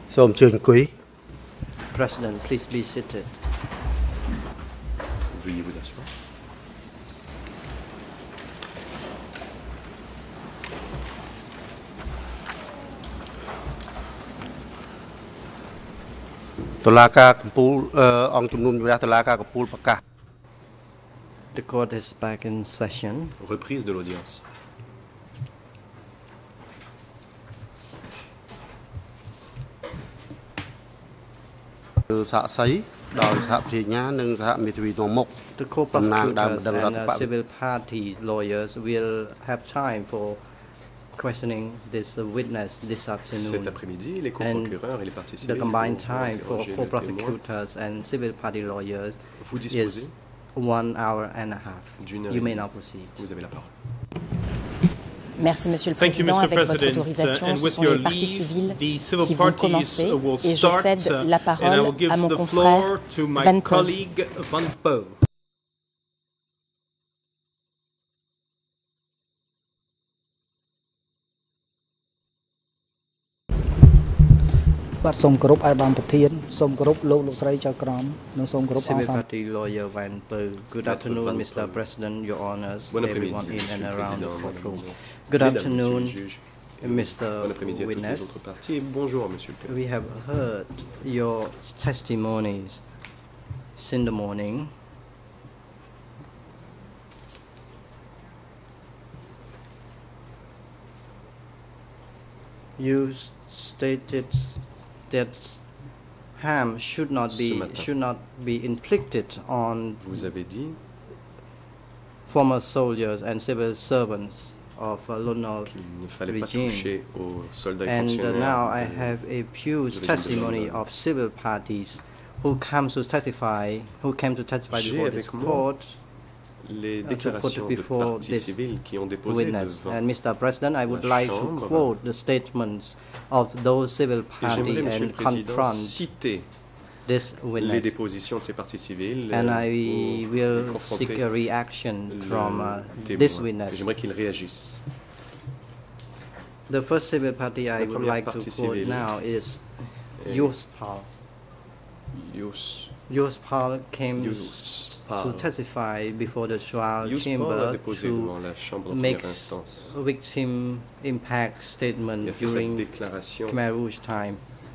សូមអញ្ជើញអង្គុយ President, please be seated. Veuillez vous asseoir. តុលាការកំពូលអង្គជំនុំជម្រះតុលាការកំពូលប្រកាស The court is back in session. Reprise de l'audience. សាកសីដោយសហប្រញ្ញា និងសហមេធាវីនាំមុខ The co-prosecutors and civil party lawyers will have time for questioning this witness this afternoon. Cet après-midi, les co-procureurs et les parties civiles The combined time for interroger le co-prosecutors and civil party lawyers Vous disposez is 1 hour and a half. d'une heure You et may demie. now proceed. Vous avez la parole. Merci, Monsieur le Président. Avec votre autorisation, ce sont les parties civiles qui vont commencer et je cède la parole à mon confrère Van Peu. បាទសូមគោរពឯកឧត្តមប្រធានសូមគោរពលោកស្រីចៅក្រមនិងសូមគោរពអង្គ Civil សមាជិក party lawyer Van Peu. Good afternoon, Mr. President, Your Honors, Bon everyone après-midi, in and Monsieur le around the Président, courtroom. Madame Good Mesdames, afternoon, Monsieur le Juge. Mr. Bon après-midi à toutes les Witness. autres parties. Et bonjour, Monsieur le Président. We have heard your testimonies since the morning. You stated that harm should not be inflicted on Vous avez dit former soldiers and civil servants of Lunol qu'il ne fallait pas regime. toucher aux soldats et And fonctionnaires. now I de- have a huge régime de testimony London. of civil parties who came to testify J'ai before avec this moi court les to put déclarations de before parties this civiles qui ont déposé witness. devant. And Mr. President, I would la like to Chambre. quote the statements of those civil Et parties j'aimerais, Monsieur and le Président, confront citer this les witness. dépositions de ces parties civiles And pour I will confronter seek a reaction le from témoin. this Et witness. j'aimerais qu'il réagisse. The first civil party I would première like to partie quote civile now is est Yospal. Yus Yospal came Yospal. to testify before the trial Yospal a chamber déposé to devant la Chambre en make première instance. victim impact statement Il a fait cette during déclaration. Khmer Rouge time.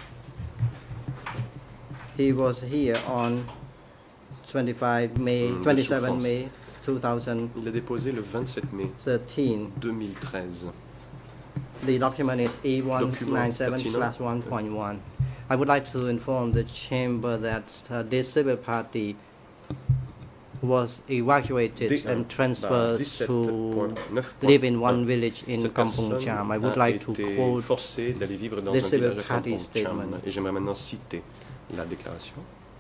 He was here on 25 May, De 27 souffrance. May 2013. Il a déposé le 27 mai 2013. The document is E197/1.1. I would like to inform the chamber that this civil party was evacuated and transferred to live in one village in Cette Kampong personne Cham. I would a like to été quote forcée d'aller vivre dans this un civil village à party Kampong Cham. statement. Et j'aimerais maintenant citer la déclaration.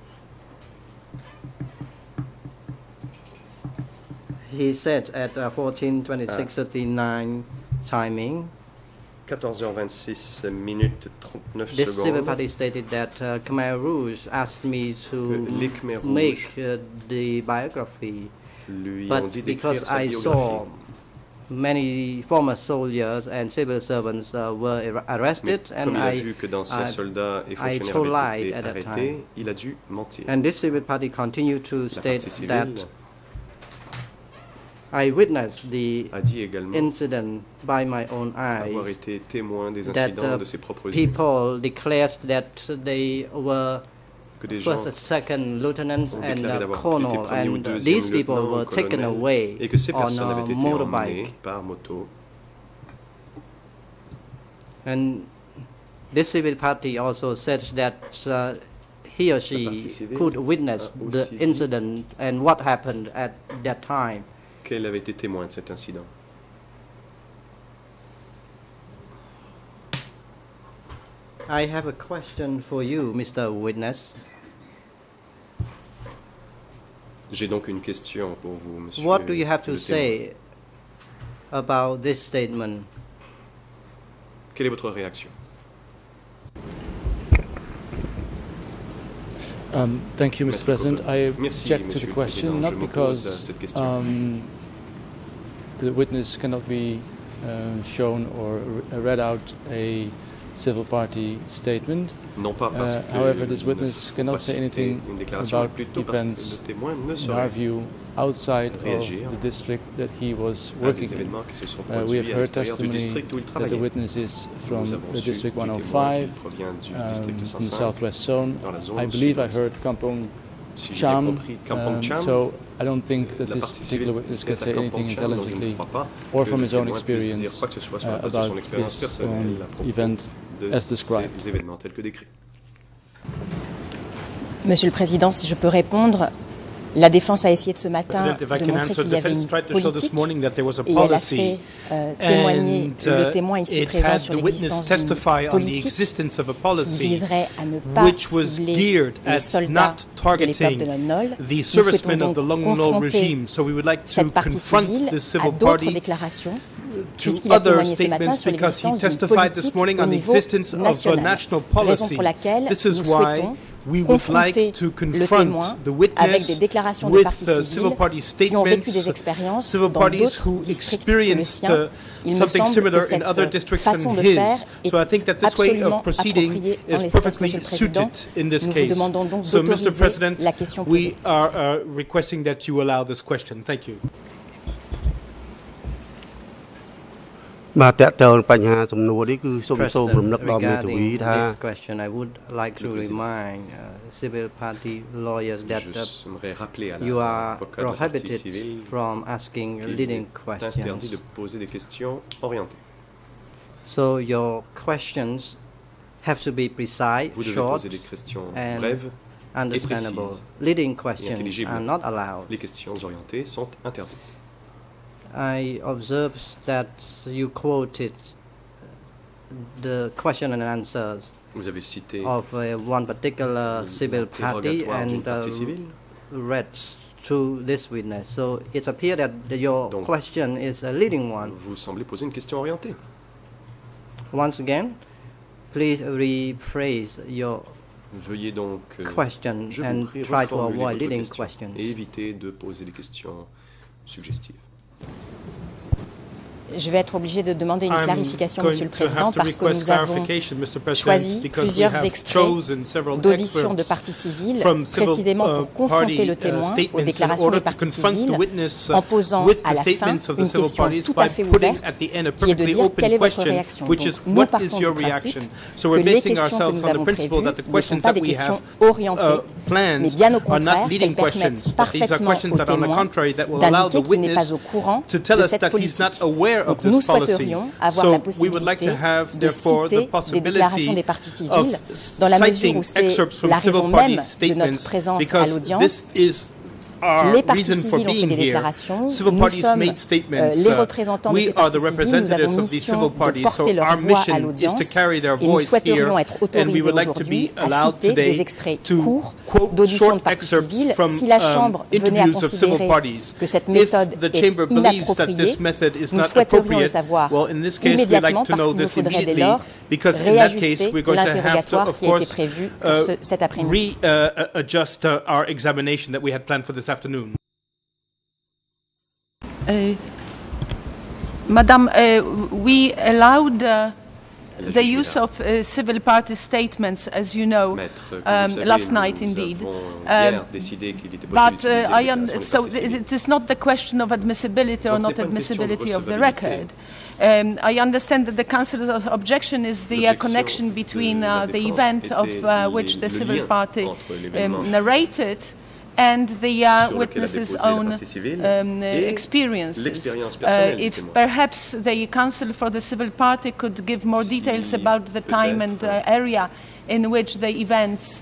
He said at 14:26:39 timing, 14h26 minutes 39 this civil secondes. party stated that Khmer Rouge asked me Que les to Khmer make Rouges the biography, lui ont but dit because d'écrire sa I biographie. saw many former soldiers and civil servants were Mais arrested, comme and il a vu que d'anciens I soldats et told fonctionnaires avaient lies été at that arrêtés, time. il a dû mentir. And this civil party continued to La state partie civile that I witnessed the a dit également incident by my own avoir eyes. été témoin des That incidents de ses propres yeux. people declared that they were Que des gens first and second lieutenants ont and déclaré d'avoir été colonel, premier ou and deuxième these people lieutenant ou were taken colonel, away et que ces on personnes a avaient été motorbike. emmenées par moto. And this civil party also said that he or she partie civile could witness a the aussi dit incident and what happened at that time. Qu'elle avait été témoin de cet incident. I have a question for you, Mr. Witness. J'ai donc une question pour vous, monsieur. What do you have to le témoin. say about this statement? Quelle est votre réaction? Thank you, Mr. Maître President. Coburn. I Merci, object to Monsieur the le question, Président. not Je m'oppose à because cette question. the witness cannot be shown or read out a civil party statement. Non pas parce que however, this witness cannot say anything about events, in our view, outside of the district that he was working in. We have heard testimony that the witness is from the District 105, from the Southwest Zone. I believe I heard Kampong Cham, so I don't think that this particular witness can say anything intelligently or from his own experience about this event as described. Monsieur le Président, si je peux répondre, la défense a essayé de ce matin de montrer qu'il y avait une politique et elle a fait témoigner le témoin ici présent sur l'existence d'une politique qui viserait à ne pas cibler les soldats de l'époque de Lon Nol. Nous souhaitons donc confronter cette partie civile à d'autres déclarations puisqu'il a témoigné ce matin sur l'existence d'une politique au niveau national, raison pour laquelle nous souhaitons confronter le témoin avec des déclarations des parties civiles qui ont vécu des expériences dans d'autres districts que le sien. Il me semble que cette façon de faire est absolument appropriée en l'espèce, Monsieur le Président. Nous vous demandons donc d'autoriser la question posée. This question, I would like to remind civil party lawyers that you are prohibited from asking leading questions. So your questions have to be precise, short, and understandable. Leading questions are not allowed. Les questions orientées sont interdites. I observed that you quoted the question and answers Vous avez cité of one particular civil party and read to this witness. So it appears that your question is a leading one. Vous semblez poser une question orientée. Once again, please rephrase your Veuillez donc question and try to avoid leading questions. Et éviter de poser des questions suggestives. Je vais être obligé de demander une clarification, Monsieur le Président, parce que nous avons choisi plusieurs extraits d'auditions de parties civiles, précisément pour confronter le témoin aux déclarations des parties civiles, en posant à la fin une question tout à fait ouverte, qui est de dire quelle est votre réaction. Donc, nous partons du principe que les questions que nous avons prévues ne sont pas des questions orientées, mais bien au contraire, qu'elles permettent parfaitement au témoin d'indiquer qu'il n'est pas au courant de cette politique. Donc nous souhaiterions avoir la possibilité de citer des déclarations des parties civiles dans la mesure où c'est la raison même de notre présence à l'audience. Les parties civiles ont fait des déclarations, nous sommes les représentants de ces parties civiles, nous avons mission de porter leur voix à l'audience et nous souhaiterions être autorisés aujourd'hui à citer des extraits courts d'auditions de parties civiles. Si la Chambre venait à considérer que cette méthode est inappropriée, nous souhaiterions le savoir immédiatement parce qu'il nous faudrait dès lors réajuster l'interrogatoire qui a été prévu pour cet après-midi. Madam, we allowed the use of civil party statements, as you know, last night indeed. But so it is not the question of admissibility or not admissibility of the record. I understand that the Council's objection is the connection between the event of which the civil party narrated and the witness's own experiences. If perhaps the Council for the Civil Party could give more details about the time and area in which the events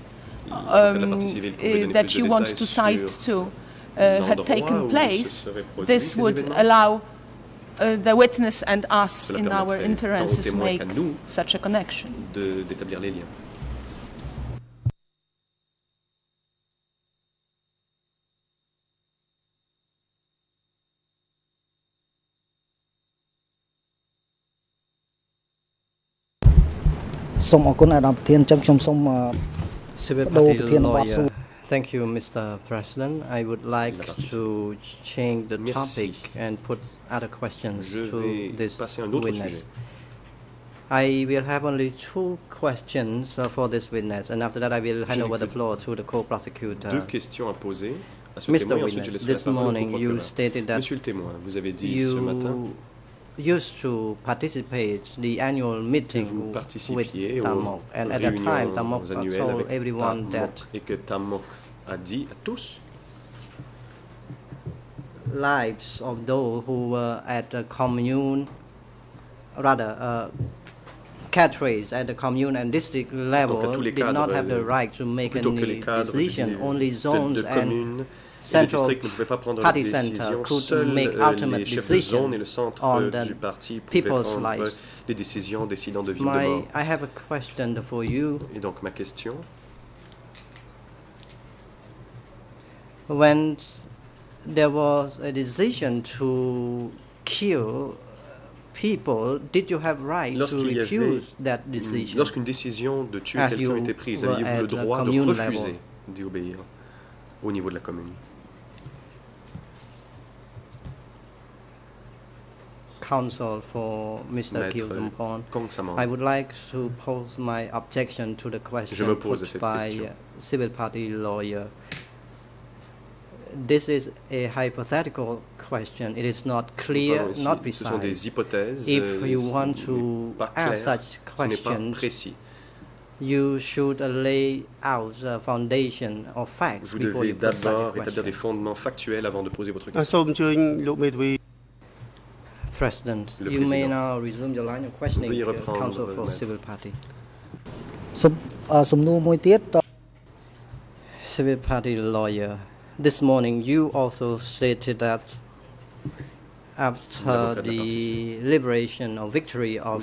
that you want to cite to had taken place, this would allow the witness and us in our inferences make such a connection. Thank you, Mr. President. I would like to change the topic and put other questions to this witness. I will have only 2 questions for this witness, and after that I will hand over the floor to the co-prosecutor. 2 questions à poser à ce Mr. témoin, et ensuite je Witness, laisserai this la parole au morning you procureur. stated that Monsieur le témoin, vous avez dit ce matin used to participate the annual meeting with Tamok, and at that time Tamok told everyone that et que Tamok a dit à tous lives of those who were at the commune, rather cadres at the commune and district level did not have the right to make any decision. Only zones and central party center could make ultimate decisions on the people's lives. les décisions décidant de vie ou de mort. I have a question for you. Et donc ma question, when there was a decision to kill people, did you have right to refuse that decision? Lorsqu'une décision de tuer quelqu'un était prise, aviez-vous le droit de refuser d'y obéir au niveau de la commune? Counsel for Mr. Kyung-Pon, I would like to pose my objection to the question put by civil party lawyer. This is a hypothetical question. It is not clear, not precise. Ce sont des hypothèses. If you want to ask such questions, you should lay out a foundation of facts before you pose such a question. Vous devez d'abord établir des fondements factuels avant de poser votre question. President, you may now resume your line of questioning, Counsel for Civil Party. Civil Party lawyer, this morning you also stated that after the liberation or victory of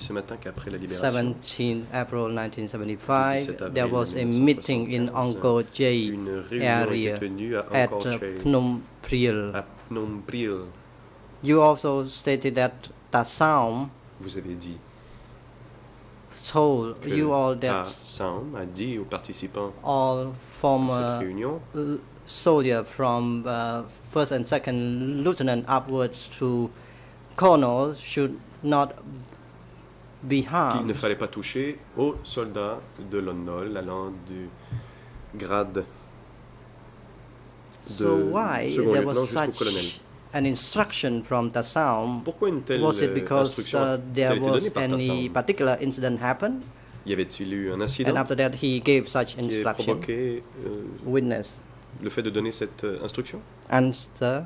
17 April 1975, there was a meeting in Angkor J area at Phnom Penh. You also stated that Tasaum told you all that all former soldiers from first and second lieutenant upwards to colonel should not be harmed. Qu'il ne fallait pas toucher aux soldats de l'ONOL allant du grade de second lieutenant jusqu'au colonel. An instruction from Tasaum? Was it because there was any particular incident happened? Y avait-il eu un incident? And after that, he gave such instruction. Witness. Le fait de donner cette instruction? Answer.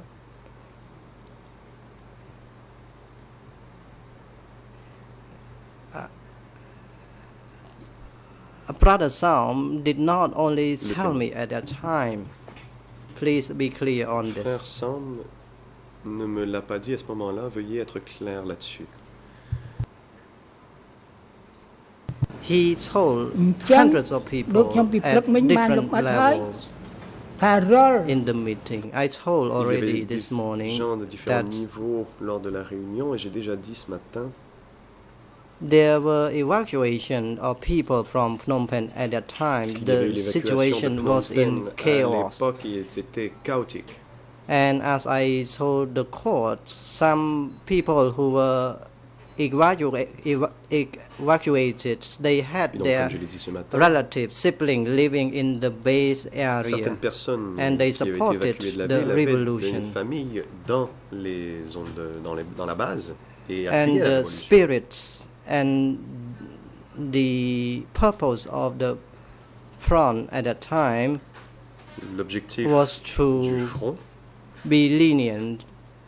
Brother Saum did not only tell me at that time. Please be clear on this. Frère Saum ne me l'a pas dit à ce moment-là. Veuillez être clair là-dessus. He told hundreds of people at different levels in the meeting. I told already this morning that lors de la réunion, et j'ai déjà dit ce matin, there were evacuation of people from Phnom Penh at that time. The situation was in chaos. C'était chaotique. And as I told the court, some people who were evacuated, they had their relatives, siblings living in the base area, and they supported the revolution. And the spirits and the purpose of the front at that time was to be lenient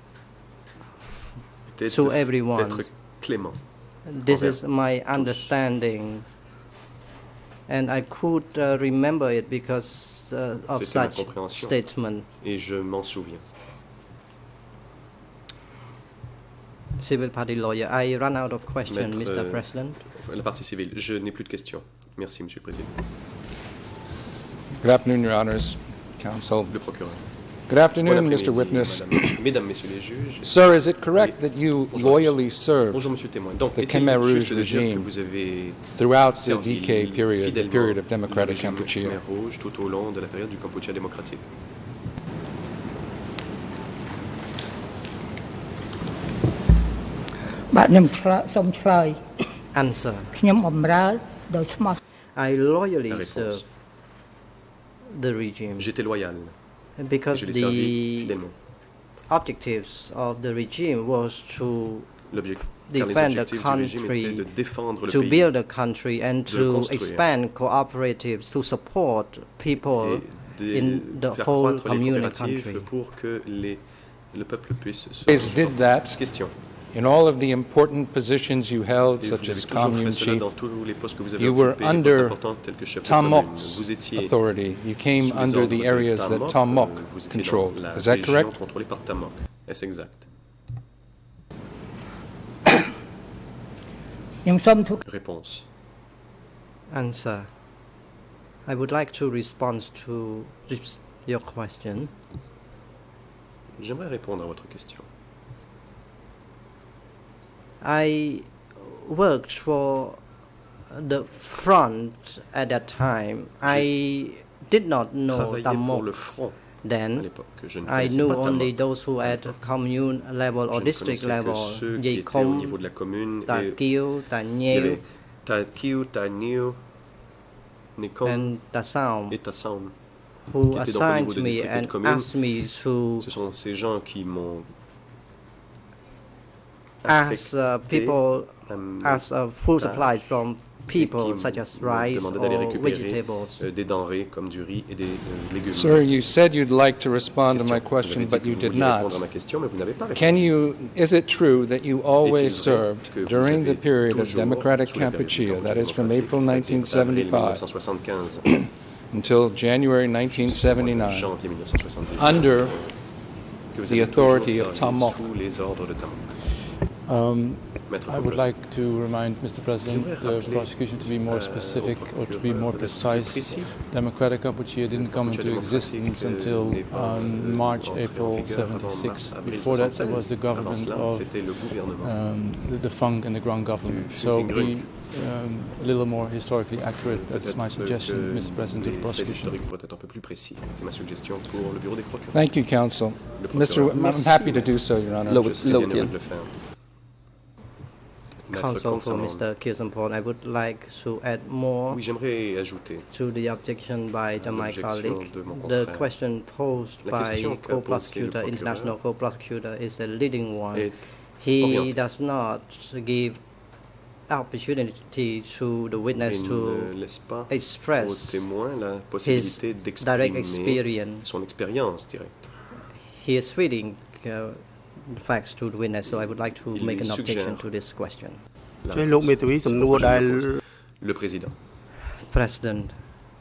to everyone. This is my understanding, and I could remember it because of such statement. Et je m'en souviens. Civil party lawyer, I run out of questions, Mr. President. La partie civile, je n'ai plus de questions. Merci, Monsieur le Président. Good afternoon, Your Honors, Counsel. Le procureur. Good afternoon, Mr. Witness. Mesdames, Messieurs les juges. Sir, is it correct that you loyally served the Khmer Rouge regime throughout the DK period, the period of democratic Kampuchea? Tout au long de la période du Kampuchea démocratique. Answer. I loyally served the regime. J'étais loyal. Because je l'ai servi fidèlement. Objectives of the regime was to defend the country, to build a country, and to expand cooperatives to support people in the whole communal country. Pour que le peuple puisse se did that in all of the important positions you held, such as commune chief. You were under Tom Mok's authority. You came under the areas that Tom Mok controlled. Is that correct? Est-ce exact? Réponse. Answer. I would like to respond to your question. J'aimerais répondre à votre question. I worked for the front at that time. I did not know Tam Mok then. I knew only those who at commune level or district level. Dây Không, Ta Kieu, Ta Nhiêu, and Ta Sao, who assigned me and asked me to ask people, ask food supplies from people such as rice or vegetables. Des denrées comme du riz et des légumes. Sir, you said you'd like to respond to my question, but you did not. Is it true that you always served during the period of democratic Kampuchea, that is from April 1975 until January 1979, under the authority of Tam Mok? I would like to remind Mr. President the prosecution to be more specific or to be more precise. Democratic Kampuchea didn't come into existence until March, April 76. Before that, there was the government of the Funk and the ground government. So be a little more historically accurate. That's my suggestion, Mr. President, to the prosecution. Thank you, counsel. I'm happy to do so, Your Honor. Counsel for Mr. Kirsanporn, I would like to add more to the objection by my colleague. The question posed by co-prosecutor, international co-prosecutor, is a leading one. He does not give opportunity to the witness to express his direct experience. He is reading facts to the witness, so I would like to make an objection to this question. Le président. President,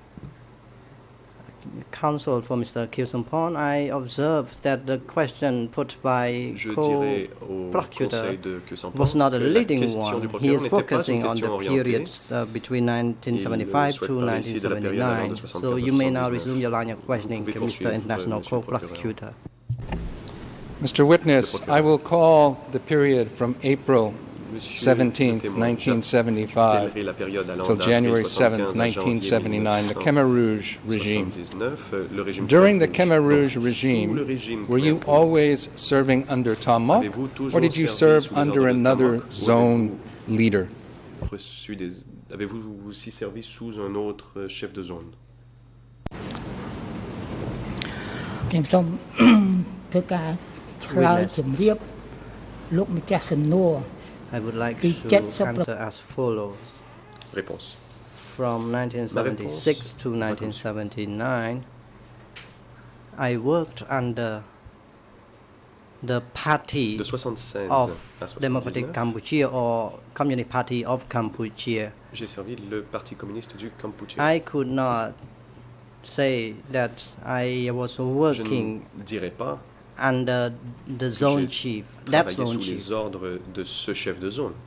counsel for Mr. Kirsanporn, I observed that the question put by co-prosecutor was not a leading one. He is focusing on the period between 1975 to 1979. So you may now resume your line of questioning to Mr. International Co-Prosecutor. Mr. Witness, I will call the period from April 17, 1975 till January 7, 1979, the Khmer Rouge regime. During the Khmer Rouge regime, were you always serving under Tam Mok, or did you serve under another zone leader? Avez-vous aussi servi sous un autre chef de zone? I would like to answer as follows. Réponse. From 1976 to 1979, I worked under the party of Democratic Kampuchea or Communist Party of Kampuchea. J'ai servi le Parti communiste du Kampuchea. I could not say that I was working under the zone chief. That zone sous chief. Les ordres de ce chef de zone.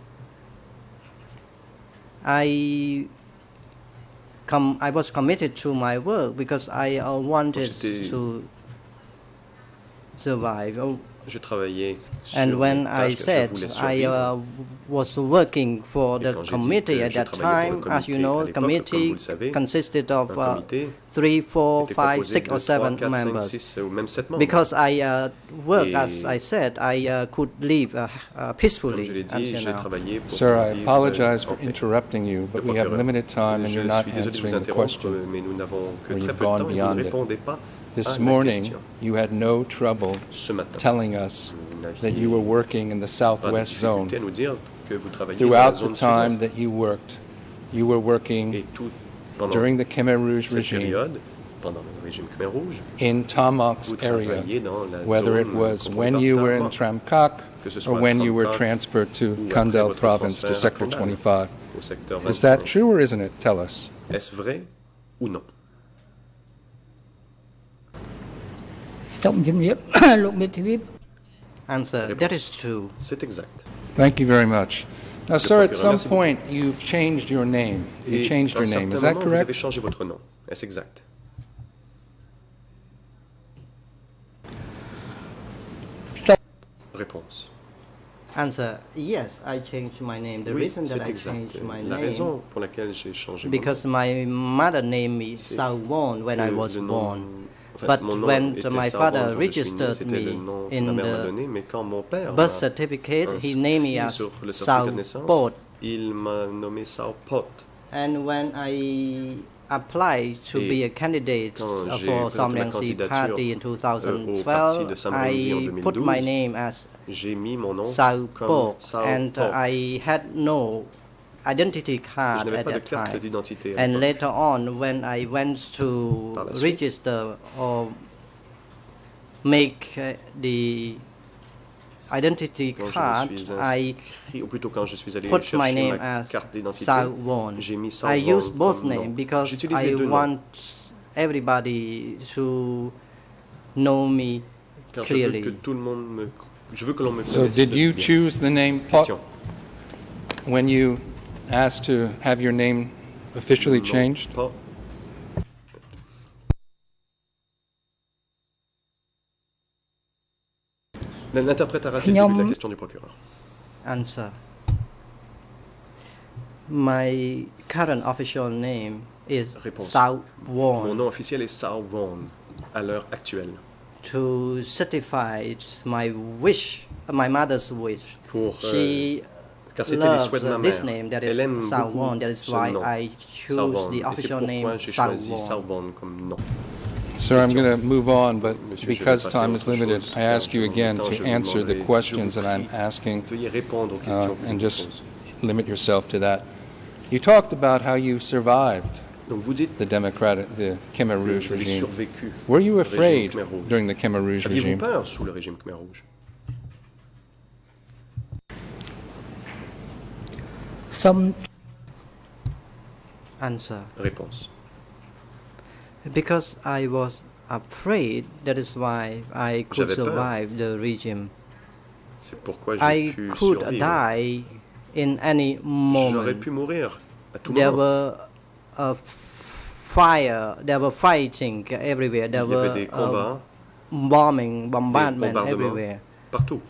I was committed to my work because I wanted to survive. Je travaillais sur And when les I tâches que je said voulais I survivre. was working for Et the quand j'ai dit committee que at je that travaillais pour le time, as you comité know, à the l'époque, comme vous committee le savez, consisted of un comité 3, 4, était 5, composé 6 de or 7 3, 4, 5, members. 6 ou même 7 membres. Because I worked, as Et I said, I could live Comme peacefully je l'ai dit, until j'ai now. travaillé pour Sir, I vivre apologize en for paix. interrupting you, but Le we have procureur. limited time and Je you're not suis désolé de vous answering the interrompre, question. mais nous n'avons que Or très you've peu de gone temps et vous beyond ne it. répondez pas This à la morning, question. you had no trouble Ce matin, telling us vous n'aviez that you were working in the pas de southwest zone. difficulté à nous dire que vous travaillez dans la Throughout the zone time sud-ouest. that you were working Et tout pendant during the Khmer Rouge cette regime période, pendant le régime Khmer Rouge, in Tamok's vous area, travailliez dans la whether it zone was contrôlée when par you were in Tamok, Tramkak que ce or soit à when you were Tramkak transferred to ou après Kandal votre province to transfert à Sector Kandal, 25. au secteur Is that 25. true or isn't it? Tell us. Est-ce vrai ou non? សូមជំរាប លោកមេធាវី Answer, that is true. C'est exact. Thank you very much. Now, sir, at procureur, some merci beaucoup. point you've changed your name. You Et changed à your un name. certain Is that moment, vous correct? avez changé votre nom. Est-ce exact? Réponse. Answer, yes, I changed my name. The Oui, reason that c'est I exact. changed my La name, raison pour laquelle j'ai changé mon because my mother named me Sao Won when I que was le nom- born. enfin, But mon nom when était my Sao father Won quand je suis né, registered c'était le me nom que in ma mère m'a the donné, mais quand mon père birth m'a certificate, he inscrit named me as sur le Sao certificat de naissance, Pao. il m'a nommé Sao Pao. And when I applied to Et be a candidate quand j'ai for présenté ma Samliangsi candidature, Party in au parti de 2012, Samliangsi en I put 2012, my name as j'ai mis mon nom Sao comme Pao, Sao and Pao. I had no identity Je card n'avais at pas de that carte time. d'identité à And l'époque. later on, when I went to Par la suite. register or make the identity Quand card, je me suis I inscrit, ou plutôt quand je suis allé put my chercher name ma as carte d'identité, Sao Won. j'ai mis Sao I Won use both comme nom. names because J'utilise les I deux noms, want everybody to know me car je veux que clearly. tout le monde me, je veux que l'on me So connaisse did you bien. choose the name Pot Question. when you asked to have your name officially Non, changed? pas. L'interprète a raté le début de la question du procureur. Answer. My current official name is Réponse. Sao Mon Won. nom officiel est Sao Won à l'heure actuelle. To certify my wish, my mother's wish. Pour, She car c'était les loves souhaits de ma this mère. name, that Elle is aime Sao beaucoup Won. That is ce why nom, I Sao choose Won. the Et c'est official pourquoi name j'ai Sao choisi Sao Won. Won comme nom. Sir, I'm going to move on, but Monsieur, because je vais passer time à is autre limited, chose, I ask you car again en même temps, to je vous answer the demanderai- questions je vous that I'm prie, asking Veuillez répondre aux questions que je and vous just pose. limit yourself to that. You talked about how you survived Donc vous dites the Khmer que Rouge vous avez regime. survécu. Were you au régime afraid Khmer Rouge. during the Khmer Rouge Aviez-vous regime? peur sous le régime Khmer Rouge? សូម Answer. Réponse. Because I was afraid, that is why I could J'avais peur. survive the regime. C'est pourquoi j'ai I pu could survivre. die in any J'aurais moment. pu mourir à tout There moment. were fire, there were fighting everywhere. There Il y avait des were combats bombing, bombardment bombardements. everywhere. partout.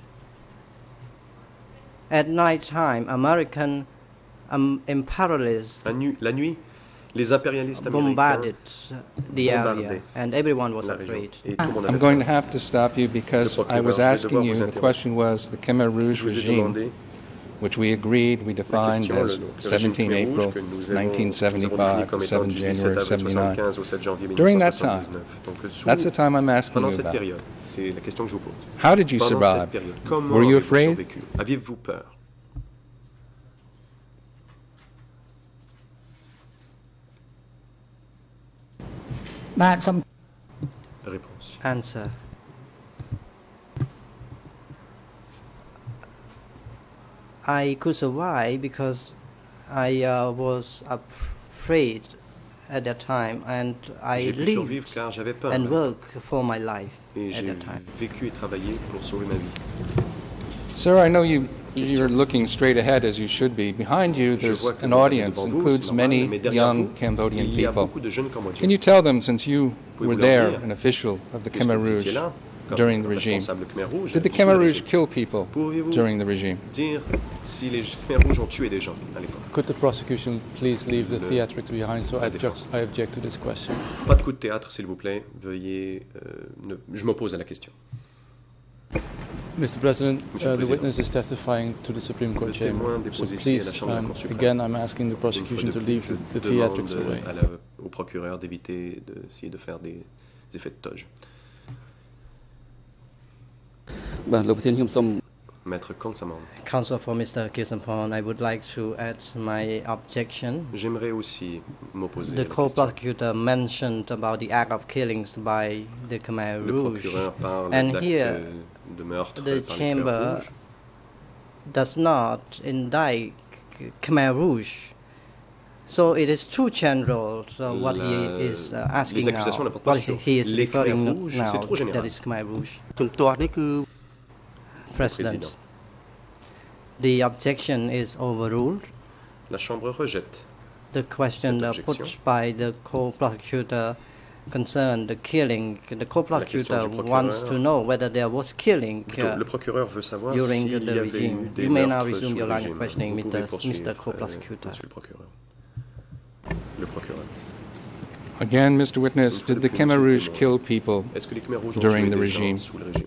At night time, American imperialists La nuit, les impérialistes américains bombarded the area, bombardaient and everyone was la région. afraid. Et tout le monde I'm avait going to peur. have to stop you because Le I was procureur va asking devoir you, vous the interrompre. question was the Khmer Rouge Je vous ai regime, demandé which we agreed, we defined question, as le régime 17 Khmer Rouge April que nous avons défini 1975 comme to étant 7 du 17 January avril 79. 75 au 7 janvier During that time, 1979. Donc, that's the time I'm asking pendant you cette about. période, c'est la question que je vous pose. How did you Pendant survive? cette période, comment Were you avez-vous afraid? survécu? Aviez-vous peur? បាទសូម Réponse. Answer. I could survive because I was afraid at that time, and I J'ai pu survivre lived car j'avais peur. and worked for my life Et at j'ai that time. vécu et travaillé pour sauver ma vie. Sir, I know you're looking straight ahead as you should be. Behind you, Je there's vois que an vous regardez audience, devant vous, includes c'est normal, many mais derrière young vous, Cambodian il y a people. beaucoup de jeunes Cambodgiens. Can you tell them, since you Pouvez-vous were leur there, dire, an official of the puisque Khmer vous Rouge, étiez là, during the regime. Did the Khmer Rouge kill people during the regime? Dire si les Khmer Rouges ont tué des gens à l'époque. Could the prosecution please leave the theatrics behind? So I object to this question. Pas de coup de théâtre, s'il vous plaît. Veuillez. Je m'oppose à la question. Mr. President, the witness is testifying to the Supreme Court chamber. So please, again, I'm asking the prosecution to leave the theatrics away. Au procureur d'essayer de faire des effets de toge. Maître Kongsamon. Counsel for Mr. Kisampon, I would like to add my objection. J'aimerais aussi m'opposer. The co-prosecutor mentioned about the act of killings by the Khmer Rouge, and here the chamber does not indict Khmer Rouge. So it is too general. So what he is asking now, what he is referring now, that is Khmer Rouge. President, the objection is overruled. La Chambre rejette. The question put by the co-prosecutor concerned the killing. The co-prosecutor wants to know whether there was killing le procureur veut savoir during s'il the y avait regime. Eu des you may now meurtres resume your line of régime. questioning, Mr. Co-prosecutor. Monsieur le procureur. Again, Mr. Witness, did the Khmer Rouge kill people during the regime?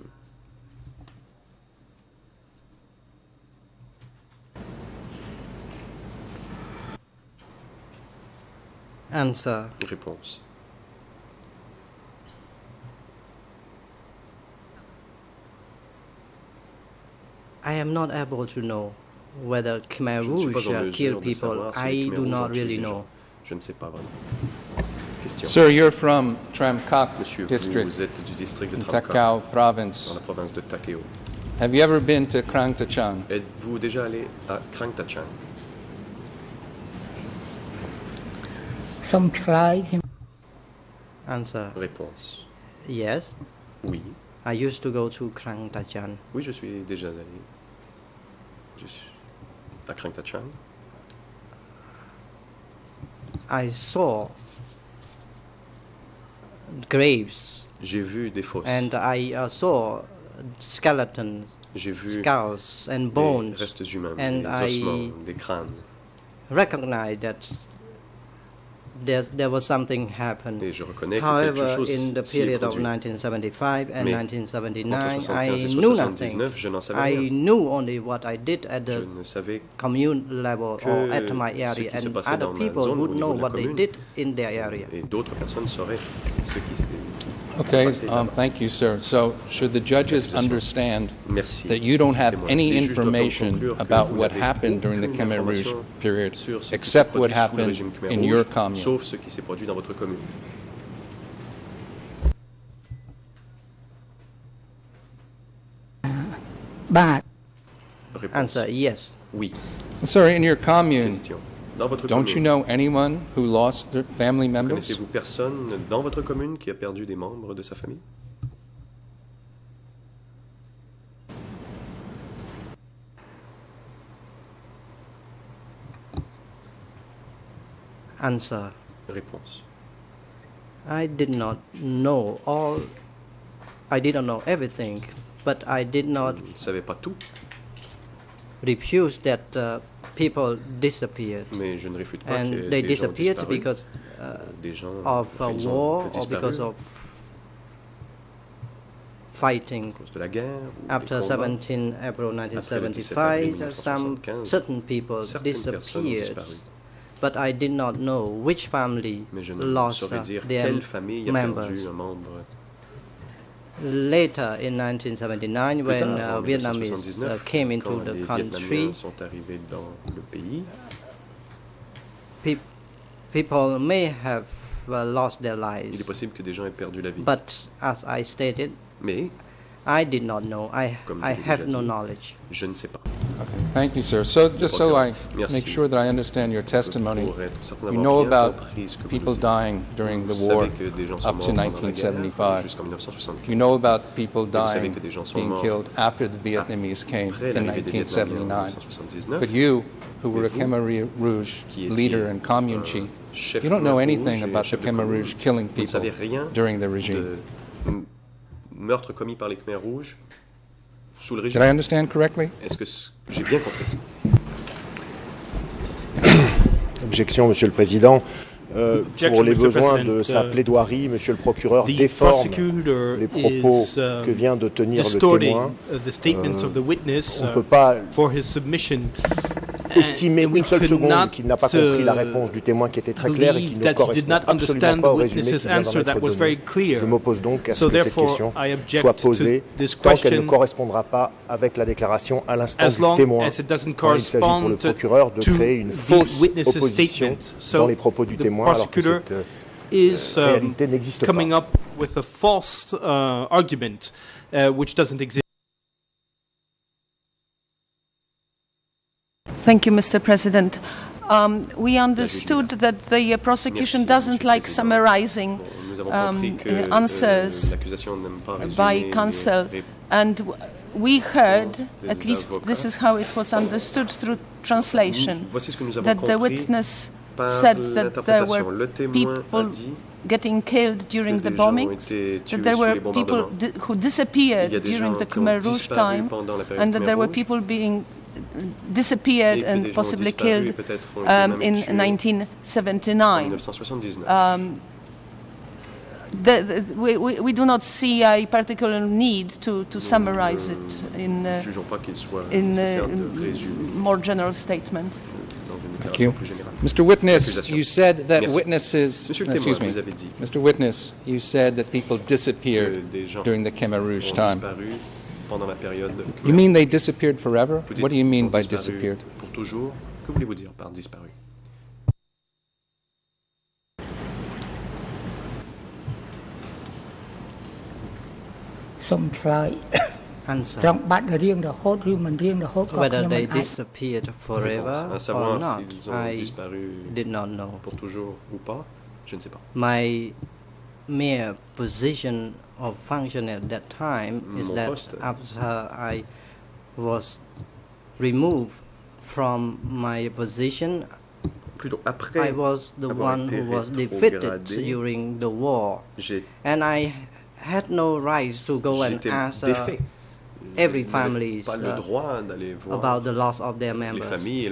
Answer. Réponse. I am not able to know whether Khmer Rouge killed people. I do not really know. Je ne sais pas vraiment. Question. Sir, you're from Tram Kak Monsieur, district, vous êtes du district de in Tram Takao Kak, province. dans la province de Takeo. Have you ever been to Krang Tachang? Êtes-vous déjà allé à Krang Tachang? Answer. Réponse. Yes. Oui. I used to go to Krang Tachan. Oui, je suis déjà allé. À Krang Tachang. I saw graves. J'ai vu des fosses. And I saw skeletons. J'ai vu skulls and bones. Des restes humains, and des ossements, des crânes. Recognized that there was something happened. Et je reconnais However, que quelque chose in the period of 1975 and 1979, I et knew nothing. Je n'en savais I rien. knew only what I did at Je the ne savais commune level or at my area, and other people would know what they did in their area. Et d'autres personnes sauraient ce qui s'est Okay, thank you, sir. So, should the judges understand that you don't have any information about what happened during the Khmer Rouge period, except what happened in your commune? Sauf ce qui s'est produit dans votre commune. Answer, yes. Oui. Sir, in your commune, Question. Dans votre don't commune, you know anyone who lost their family members? connaissez-vous personne dans votre commune qui a perdu des membres de sa famille? Answer. Réponse. I did not know everything, but I did not Je ne savais pas tout, refuse that people disappeared. mais je ne réfute pas And que they des gens disappeared disparus, because des gens of enfin, ils ont war or disparu because of fighting. à cause de la guerre ou After des combats. 17 April Après le 17 1975, avril some 1975, certain people certaines personnes ont disappeared, disparu. but I did not know which family Mais je ne lost saurais dire their quelle famille a perdu members. un membre. Later in 1979, Plus when tard, en Vietnamese 1979, came into quand the les country, Vietnamiens sont arrivés dans le pays, people may have lost their il est lives. possible que des gens aient perdu la vie. But as I stated, Mais, I did not know. I Comme je l'ai have déjà no dit, knowledge. je ne sais pas. Okay, thank you, sir. So, just so I Merci. make sure that I understand your testimony, Pour être certain you d'avoir know bien about compris ce que vous people nous dites. dying during the Vous war savez que des gens sont up to morts pendant la guerre 1975. jusqu'en 1975. You know about people vous savez dying, que des gens sont being morts killed after the Vietnamese came Après in l'arrivée des Vietnamiens en 1979. 1979, But you, who were a Mais vous, Khmer Rouge qui étiez leader and commune chief, chef you don't know Khmer anything Rouge et about the chef de Khmer commune, Rouge killing vous ne savez people rien during the regime. meurtres commis par les Khmers rouges sous le régime. Did I understand correctly? Est-ce que j'ai bien compris? Objection, Monsieur le Président. Pour les besoins de sa plaidoirie, Monsieur le procureur déforme les propos que vient de tenir le témoin. On ne peut pas estimer une seule seconde qu'il n'a pas compris la réponse du témoin qui était très claire et qui ne correspond absolument pas au résumé qui vient d'en être donné. Je m'oppose donc à ce que cette question soit posée tant qu'elle ne correspondra pas avec la déclaration à l'instant du témoin. Quand il s'agit pour le procureur de créer une fausse opposition dans les propos du témoin alors que cette réalité n'existe pas. Thank you, Mr. President. We understood that the prosecution doesn't like summarizing answers by counsel, and we heard, at least this is how it was understood through translation, that the witness said that there were people getting killed during the bombings, that there were people who disappeared during the Khmer Rouge time, and that there were people being disappeared and possibly killed in 1979. We do not see a particular need to summarize it in more general statement. Thank you. Mr. Witness, you said that witnesses, excuse me, Mr. Witness, you said that people disappeared during the Khmer Rouge time. You mean they disappeared forever? What do you mean by disappeared? Pour toujours. Que voulez-vous dire par disparu? Whether they disappeared forever or not, I did not know. Pour toujours ou pas, je ne sais pas. My mere position of function at that time is that after I was removed from my position, I was the one who was defeated during the war, and I had no right to go and ask every family about the loss of their members.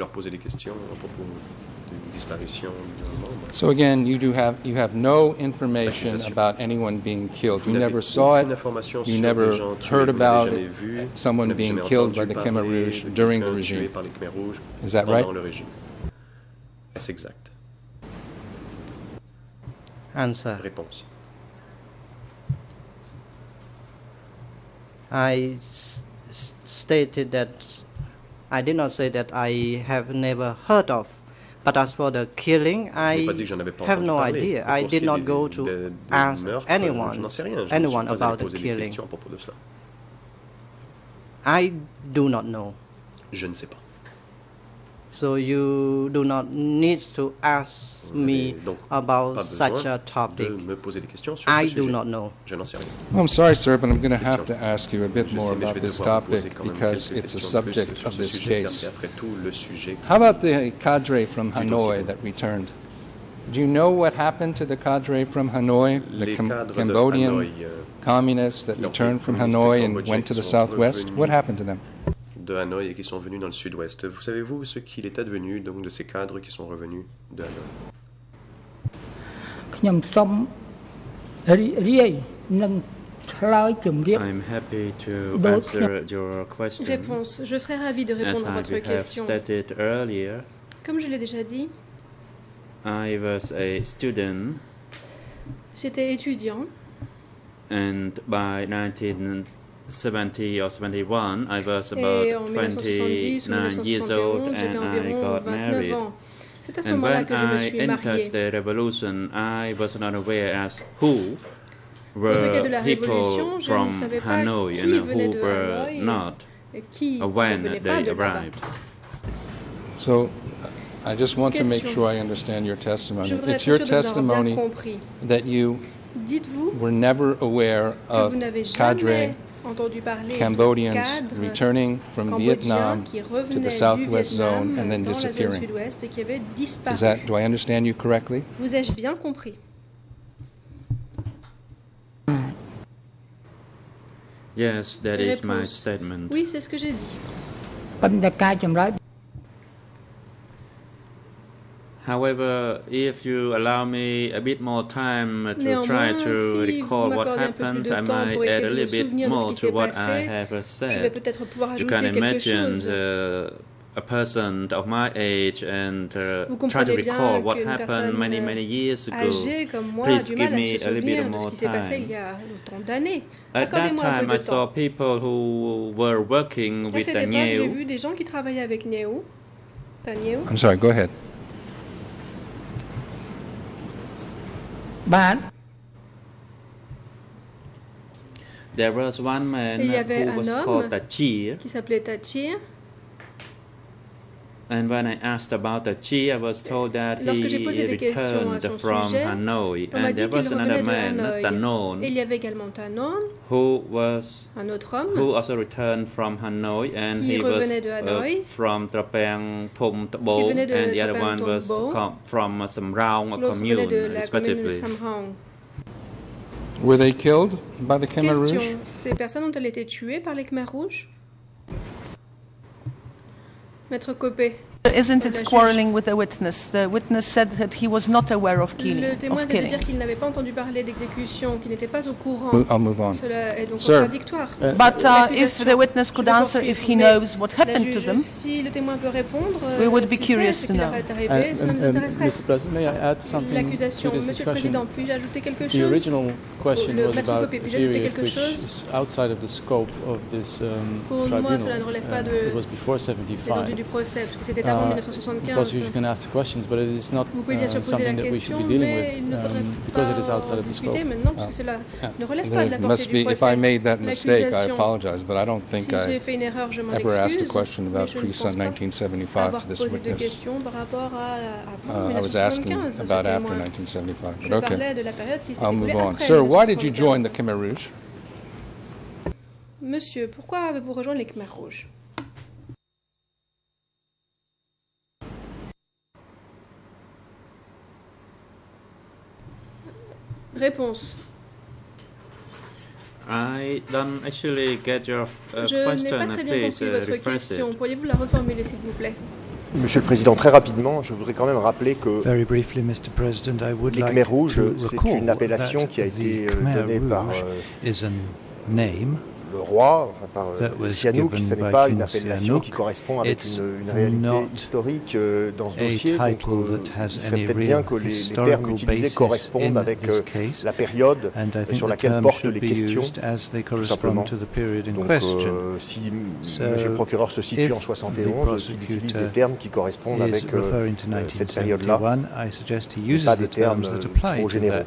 So again, you have no information about anyone being killed. You never saw it. You never heard about someone being killed by the Khmer Rouge during the regime. Is that right? Est-ce exact? Answer. Réponse. I stated that I did not say that I have never heard of. But as for the killing, I have no idea. I did not go to ask anyone about the killing. I do not know. Je ne sais pas. So you do not need to ask me about such a topic. I do not know. I'm sorry, sir, but I'm going to have to ask you a bit more about this topic because it's a subject of this case. How about the cadre from Hanoi that returned? Do you know what happened to the cadre from Hanoi, the Cambodian communists that returned from Hanoi and went to the southwest? What happened to them? De Hanoï et qui sont venus dans le sud-ouest. Vous savez-vous ce qu'il est advenu donc de ces cadres qui sont revenus de Hanoï? I'm happy to answer your question. Réponse. Je serais ravi de répondre à votre question. Earlier, comme je l'ai déjà dit, I was a student. J'étais étudiant. And by 1970 or 71, I was about 29 years old and I got married. And when I entered the revolution, I was not aware as who were people from Hanoi and who were not when they arrived. So I just want to make sure I understand your testimony. It's your testimony that you were never aware of cadre Cambodians returning from Vietnam to the southwest zone and then disappearing. Is that, do I understand you correctly? Vous ai-je bien compris? Yes, that is my statement. Oui, c'est ce que j'ai dit. However, if you allow me a bit more time to try to recall what happened, I might add a little bit more to what I have said. You can imagine a person of my age and try to recall what happened many years ago. Please give me a little bit more time. At that time, I saw people who were working with Daniel. J'ai vu des gens qui travaillaient avec Daniel. I'm sorry, go ahead. There was one man who was called Tachir. Qui s'appelait Tachir. And when I asked about Tachir, I was told that he returned from Hanoi. And there was another man, Tanon, who also returned from Hanoi, and he was from Trapang, Thom, Tabo, and the other one was from Samrao commune, respectively. Were they killed by the Khmer Rouge? Ces personnes ont-elles été tuées par les Khmer Rouges? Maître Copé. Isn't it quarreling with the witness? The witness said that he was not aware of killing. Le témoin vient de dire qu'il n'avait pas entendu parler d'exécution, qu'il n'était pas au courant. I'll move on. Cela est donc contradictoire. But if the witness could answer if he knows what happened to them, si le témoin peut répondre, we would be curious to know. Mr. President, may I add something L'accusation, to this Monsieur le Président, puis-je ajouter quelque chose? The original question was Maître about Copé, a puis-je ajouter period quelque which chose? is outside of the scope of this Moi, cela ne relève pas tribunal. It was before 75. du procès, parce que c'était avant 1975. Because you can ask the questions, but it is not something that we should be dealing with because it is outside of the scope. There must be, if I made that mistake, I apologize, but I don't think I ever asked a question about pre-Sun 1975 to this witness. I was asking about after 1975, but okay. I'll move on. Sir, why did you join the Khmer Rouge? Monsieur, pourquoi avez-vous rejoint les Khmer Rouges? Réponse. I don't actually get your question. Je n'ai pas très bien compris votre question. Pourriez-vous la reformuler, s'il vous plaît? Monsieur le Président, très rapidement, je voudrais quand même rappeler que les Khmer Rouges, c'est une appellation qui a été donnée par le roi, enfin par Sihanouk. Ce n'est pas une appellation qui correspond avec une réalité historique dans ce dossier. Donc, il serait peut-être bien que les termes utilisés correspondent avec la période sur laquelle portent les questions, tout simplement. Donc, si M. le procureur se situe en 71, qu'il utilise des termes qui correspondent avec cette période-là, pas des termes trop généraux.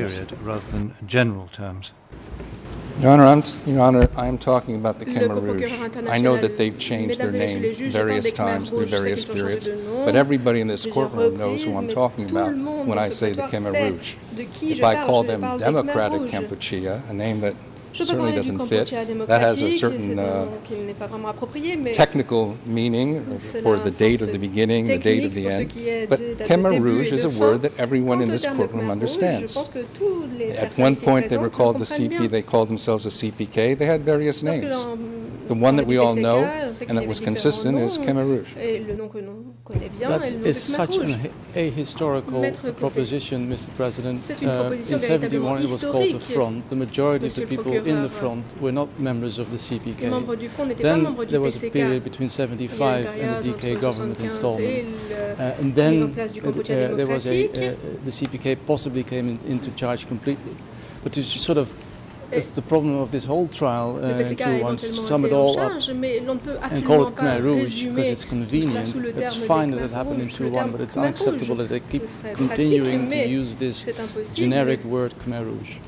Your Honor, I'm talking about the Khmer Rouge. I know that they've changed their name various times through various periods, but everybody in this courtroom knows who I'm talking about when I say the Khmer Rouge. If I call them Democratic Kampuchea, a name that certainly doesn't fit, that has a certain technical meaning for the date of the beginning, the date of the end. But Khmer Rouge is a word that everyone in this courtroom understands. At one point they were called the CP, they called themselves a CPK, they had various names. The one that we all know and that was consistent is Khmer Rouge. That is such an ahistorical proposition, Mr. President. In 71 it was called the Front. The majority of the people in the Front were not members of the CPK. Then there was a period between 75 and the DK government installment. And then there was the CPK possibly came into charge completely. But to sort of It's the problem of this whole trial to want to sum it all up and call it Khmer Rouge because it's convenient. It's fine that it happened in 2001, but it's unacceptable that they keep continuing to use this generic word Khmer Rouge.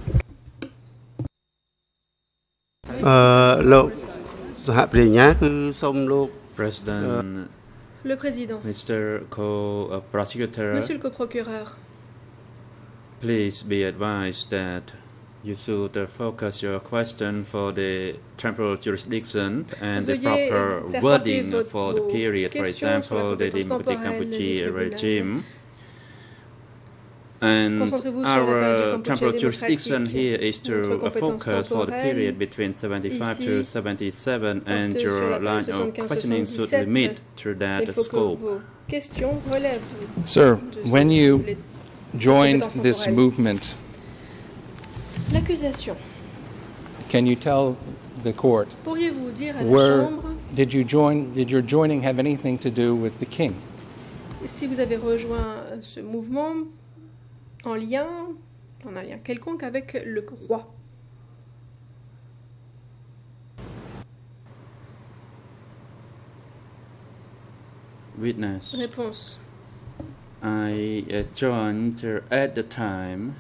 President, le président, Mr. Co-Prosecutor, Monsieur le co-procureur, please be advised that you should focus your question for the temporal jurisdiction and the proper wording for the period, for example, the Democratic Kampuchea regime. And our temporal jurisdiction here is to focus for the period between 75 to 77, and your line of questioning should limit to that scope. Sir, when you joined this movement, can you tell the court, did your joining have anything to do with the king? Si vous avez rejoint ce mouvement en un lien quelconque avec le roi. Witness. Réponse. I joined at the time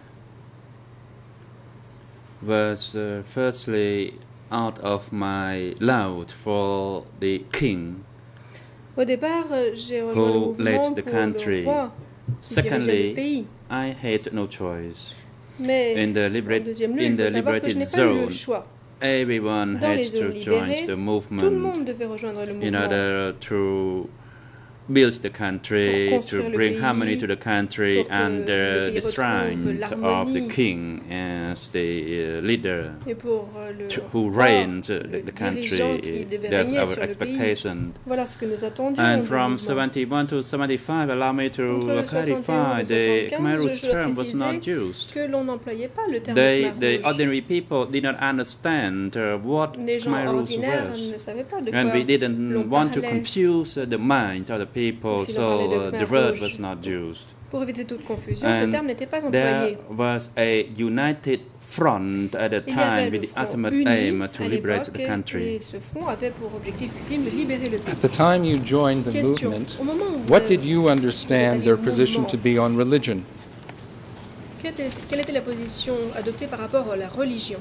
was firstly out of my love for the king Au départ, j'ai rejoint le mouvement pour le roi qui dirigeait le pays. I had no choice. Mais in the deuxième lieu, il faut savoir que je n'ai pas eu le choix. Everyone Dans had les zones to join libérées, the movement tout le monde devait rejoindre le in mouvement order to build the country, to bring harmony to the country, and the shrine of the king as the leader who reigns the country. That's our expectation. Voilà ce que nous attendions. And from 71 to 75, allow me to clarify, the Khmer Rouge term was not used. Que l'on n'employait pas le terme Khmer The Rouge. ordinary people did not understand what Les gens Khmer Rouge ordinaires was. ne savaient pas de And quoi we didn't l'on want to parlait. confuse the mind of the people, Si l'on parlait de so Khmer the word Rouge. was not used. Pour éviter toute confusion, ce And terme n'était pas there employé. was a united front at the Il y avait time le with the front ultimate uni aim to à liberate l'époque, the country. et ce front avait pour objectif ultime de libérer le pays. At the time you joined the Question. movement, Au moment où what vous did you êtes understand allé their au position to mouvement, be on religion? quelle était la position adoptée par rapport à la religion?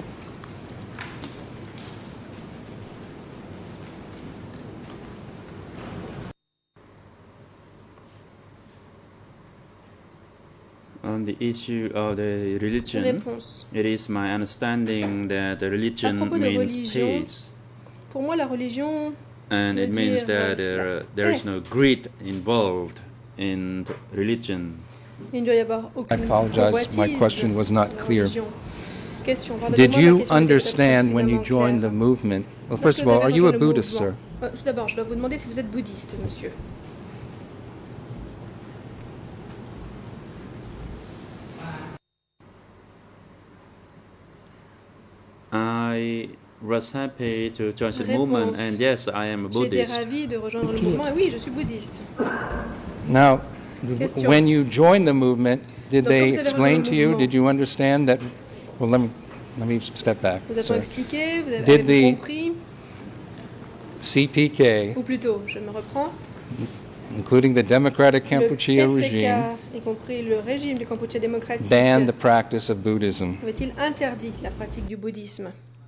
On the issue of the religion, Réponse. it is my understanding that the À religion propos de means religion, peace. pour moi, la religion And veut it means dire that la there is paix. no greed involved in religion. Il ne doit y avoir I aucune apologize, my question was not dans la clear. religion. Question. Pardonnez-moi, Did ma you question n'était pas understand when you suffisamment joined the claire. movement? Well, Lorsque first of vous all, avez are you a rejoint le Buddhist, mouvement- sir? Tout d'abord, je dois vous demander si vous êtes bouddhiste, monsieur. I was happy to join the Réponse. movement, and yes, I am a J'ai été Buddhist. ravie de rejoindre le mouvement. Et oui, je suis bouddhiste. Now, Question. when you joined the movement, did Donc, they quand vous avez explain rejoint to le you, mouvement, did you understand that, well, let me step back. Vous avez Sorry. expliqué, vous avez Did avez-vous the- compris, CPK, ou plutôt, je me reprends, including the Democratic le Kampuchea PCK, regime, y compris le régime du Kampuchea démocratique, banned the practice of Buddhism? avait-il interdit la pratique du bouddhisme?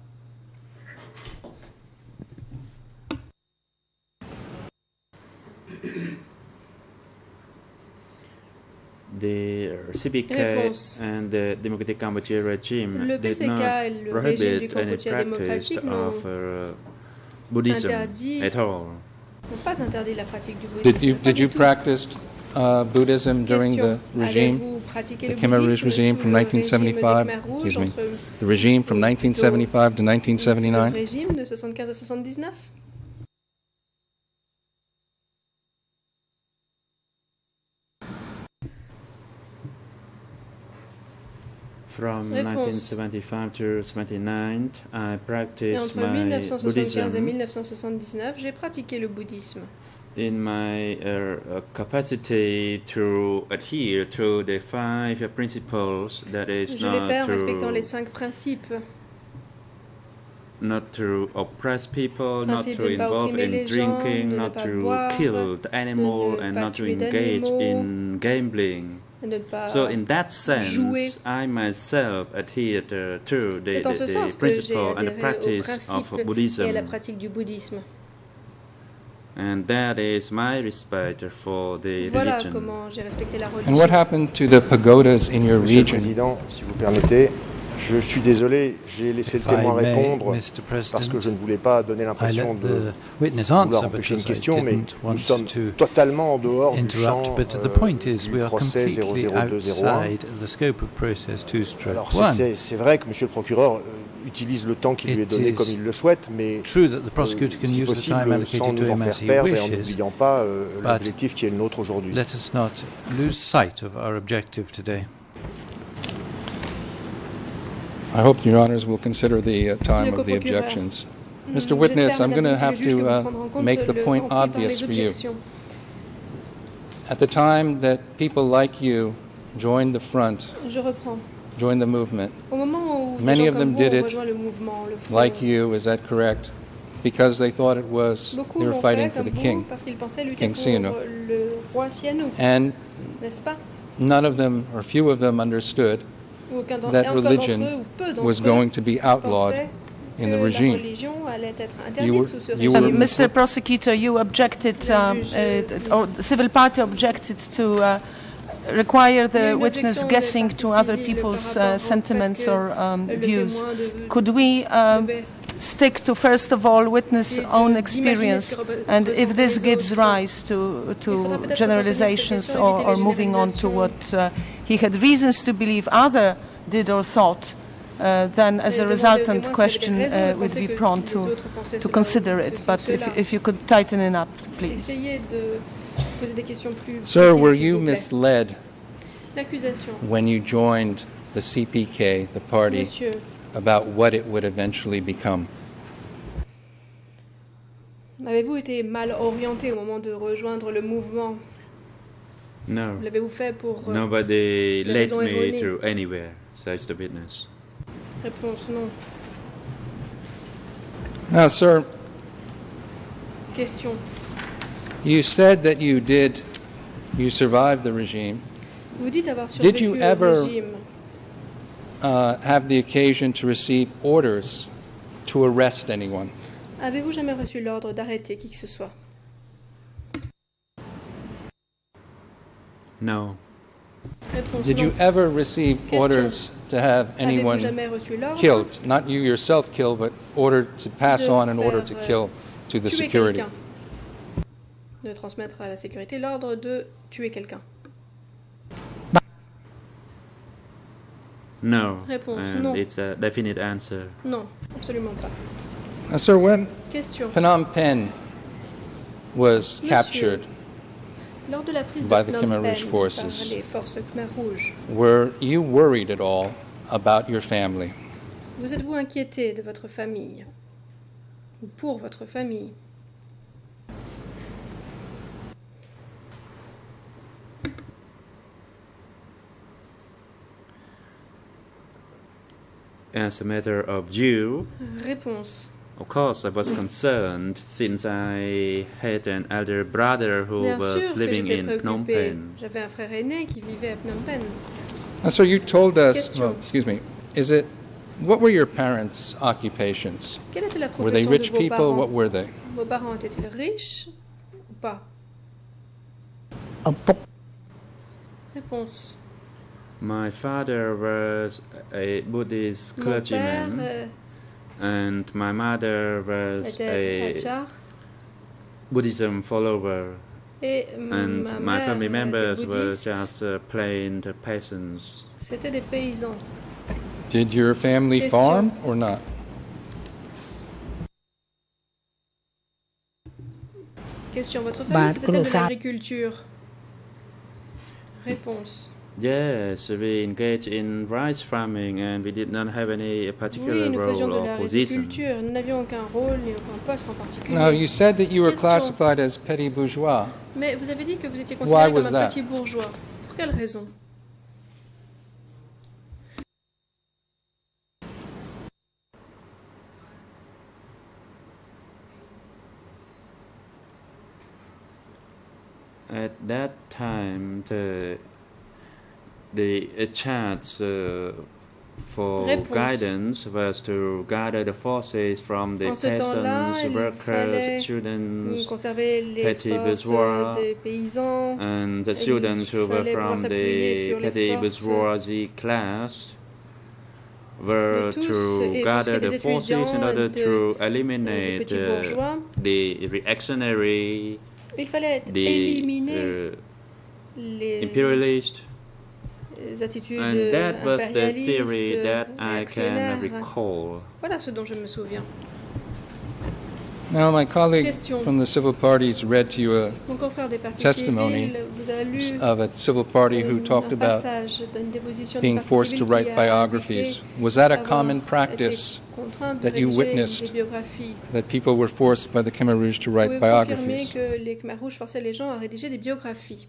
The CPK Réponse. and the Democratic Kampuchea regime Le did PCK not et le régime du prohibit any Kampuchea practice démocratique n'ont of Buddhism interdit- at all. n'ont pas interdit la pratique du bouddhisme. Pas Did du you tout. practice Buddhism during the Question. regime, Avez-vous pratiqué the le Khmer Rouge bouddhisme regime sous from le régime des 1975, Khmer Rouges, excuse me, entre the regime from 1975 to le 1979? régime de 75 à 79? From Réponse. 1975 to 79, I Et practiced entre my 1975 et Buddhism 1979, j'ai pratiqué le bouddhisme in my capacity to adhere to the 5 principles, that is Je l'ai fait en not respectant les to, 5 principes. not to oppress people, not Principe to de ne pas involve opprimer in les gens, drinking, de ne not pas to boire, kill the animal, de ne and pas not to tuer engage d'animaux, in gambling. de ne pas So in that jouer. sense, I myself adhered to C'est en ce sens the que j'ai principle and the adhéré au practice principe of et à la Buddhism. pratique du bouddhisme. And that is my respect for the Voilà religion. comment j'ai respecté la And what religion. happened to the pagodas in your Monsieur le region? Président, si vous permettez, Je suis désolé, j'ai laissé le témoin répondre parce que je ne voulais pas donner l'impression de vouloir empêcher une question, mais nous sommes totalement en dehors du champ du procès 00201. Alors c'est vrai que M. le procureur utilise le temps qui lui est donné comme il le souhaite, mais si possible, sans nous en faire perdre et en n'oubliant pas l'objectif qui est le nôtre aujourd'hui. Let us not lose sight of our objective today. I hope Your Honors will consider the time of the objections. Mr. Witness, I'm going to have to make the point obvious for you. At the time that people like you joined the front, joined the movement, many of them did it like you, is that correct? Because they thought it was, they were fighting for the king, King Sihanouk. And none of them, or few of them, understood that religion was going to be outlawed in the regime. Mr. Prosecutor, you objected, or the civil party objected to require the witness guessing to other people's sentiments or views. Could we stick to, first of all, witness' own experience, and if this gives rise to generalizations or moving on to what he had reasons to believe other did or thought, then as a resultant question would be prone to consider it. But if you could tighten it up, please. Sir, were you misled when you joined the CPK, the party, about what it would eventually become? Avez-vous été mal orienté au moment de rejoindre le mouvement? No. L'avez-vous fait pour Nobody led me to anywhere, says the witness. Réponse non. Now, sir. Question. You said that you survived the regime. Vous dites avoir survécu Did you au ever régime. Have the occasion to receive orders to arrest anyone? Avez-vous jamais reçu l'ordre d'arrêter qui que ce soit? No. Réponse Did non. you ever receive orders to have anyone killed? Not you yourself killed, but ordered to pass on an order to kill to the security. De transmettre à la sécurité l'ordre de tuer quelqu'un. No. Réponse and non. It's a definite answer. Non, absolument pas. Now, sir, when Question. Phnom Penh was captured lors de la prise by de the Phnom Khmer Rouge Penh forces, par les forces Khmer Rouges, were you worried at all about your family? vous êtes-vous inquiété de votre famille ou pour votre famille? As a matter of view, Réponse. Of course, I was concerned since I had an elder brother who Bien was sûr living que in j'étais Phnom préoccupée. Penh. J'avais un frère aîné qui vivait à Phnom Penh. And so you told us, Question. well, excuse me, what were your parents' occupations? Quelle était la Were they profession rich de vos people? parents? What were they? Vos parents étaient-ils riches ou pas? Réponse. My father was a Buddhist Mon clergyman, père and my mother was était a Hachar Buddhism follower. et And ma my mère family était members were bouddhiste. just plain peasants. C'était des paysans. Did your family Question. farm or not? Question. Votre famille faisait-elle de l'agriculture? Réponse. Yes, we engaged in rice farming and we did not have any particular Oui, nous faisions role de or position. l'agriculture. Nous n'avions aucun rôle ni aucun poste en particulier. Now, you said that you were Question. classified as petty bourgeois. Mais vous avez dit que vous étiez Why considéré was comme un that? petit bourgeois. Pour quelle raison? At that time, the chance for Réponse. guidance was to gather the forces from the En ce temps-là, peasants, il workers, fallait students, conserver les petty forces bourgeois, des paysans. and the Il students who were fallait pouvoir from s'appuyer the sur les petty forces bourgeoisie class. were to gather the forces in order to eliminate the reactionary, the imperialist. And that was the theory that I can recall. Voilà ce dont je me souviens. Now, my colleague from the civil parties read to you a testimony of a civil party who talked about being forced to write biographies. Was that a common practice that you witnessed, that people were forced by the Khmer Rouge to write biographies? Que les Khmer Rouges forçaient les gens à rédiger des biographies.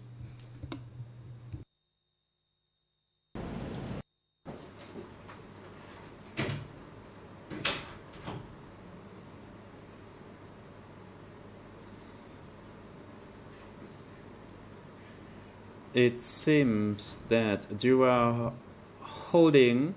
It seems that you are holding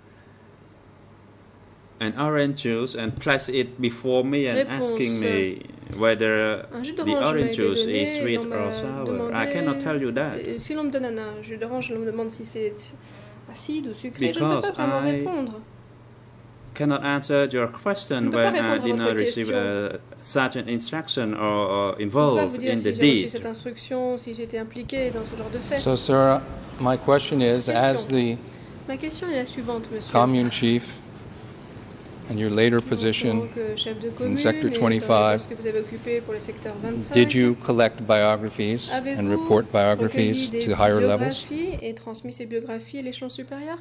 an orange juice and place it before me and asking me whether the orange juice is sweet or sour. I cannot tell you that. Si l'on me donne un jus d'orange, l'on me demande si c'est acide ou sucré, je ne peux pas vraiment répondre. Cannot answer your question when I did not receive such an instruction or involved in the deed. Cette instruction, si j'étais impliqué dans ce genre de fait. So, sir, my question is, as the commune chief and your later position in Sector 25, did you collect biographies and report biographies to higher levels? Et transmis ces biographies à l'échelon supérieur?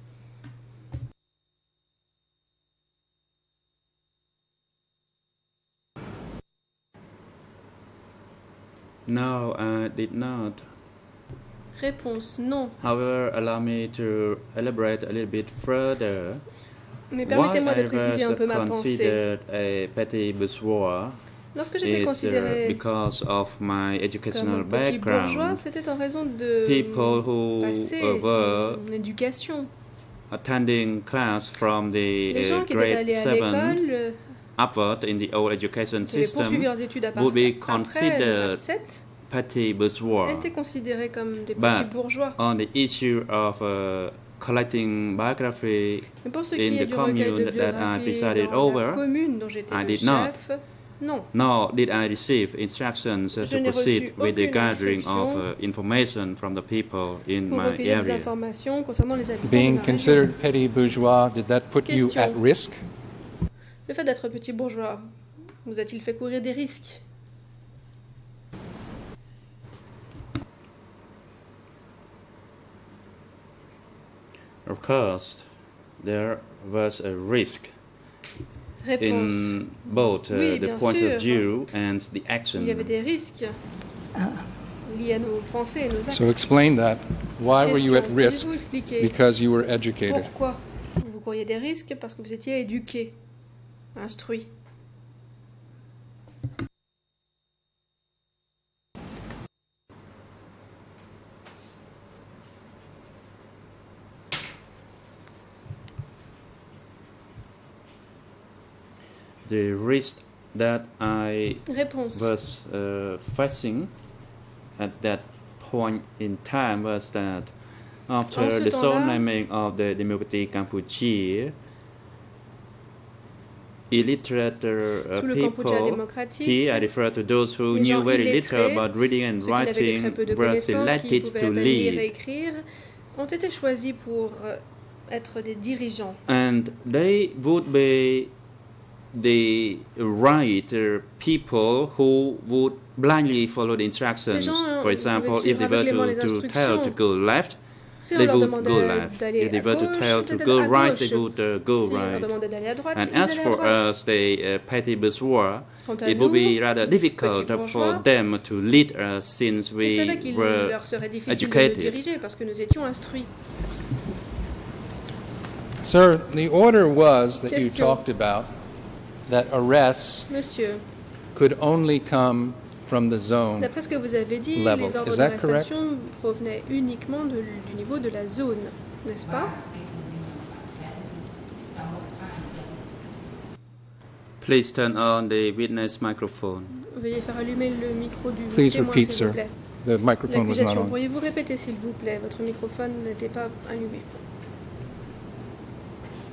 No, I did not. Réponse non. However, allow me to elaborate a little bit further. Mais permettez-moi de préciser un peu ma pensée. A petty bourgeois, lorsque j'étais considéré because of my educational comme un petit bourgeois, background, c'était en raison de people who were mon éducation. Attending class from the Les gens qui étaient grade allés à 7 l'école, upward in the old education qui avaient system poursuivi leurs études would be après considered 7, petty bourgeois. étaient considérés comme des petits bourgeois. On the issue of collecting biography Mais pour ce in qui est the du recueil de commune that I biographie presided dans over, la commune dont j'étais I le did chef, non. Nor did I receive instructions Je to n'ai proceed reçu with the aucune gathering of instruction information from the people in pour my recueillir des area. informations concernant les habitants Being de ma région. considered petty bourgeois, did that put you at risk? Le fait d'être petit bourgeois vous a-t-il fait courir des risques? Of course, there was a risk in both the point of view and the action. Il y avait des risques liés à nos pensées et nos actes. So explain that. Why were you at risk? Because you were educated. Pourquoi vous couriez des risques? Parce que vous étiez éduqué, instruit. The risk that I Réponse. was facing at that point in time was that after the sole naming of the Democratic Cambodia, illiterate people, here I refer to those who knew very little about reading and writing, were selected to lead. Ont été choisis pour être des dirigeants. And they would be the right people who would blindly follow the instructions. For example, if they were to tell to go left, they would go left. If they were to tell to go right, they would go right. And as for us, the petty bourgeois, it would be rather difficult for them to lead us since we were educated. Sir, the order was that you talked about that arrests could only come from the zone D'après ce que vous avez dit, level. les ordres d'arrestation provenaient uniquement du niveau de la zone, n'est-ce pas? Please turn on the witness microphone. Veuillez faire allumer le micro du Please témoin, repeat, s'il vous sir. plaît. The microphone was not on. Pourriez-vous répéter, s'il vous plaît? Votre microphone n'était pas allumé.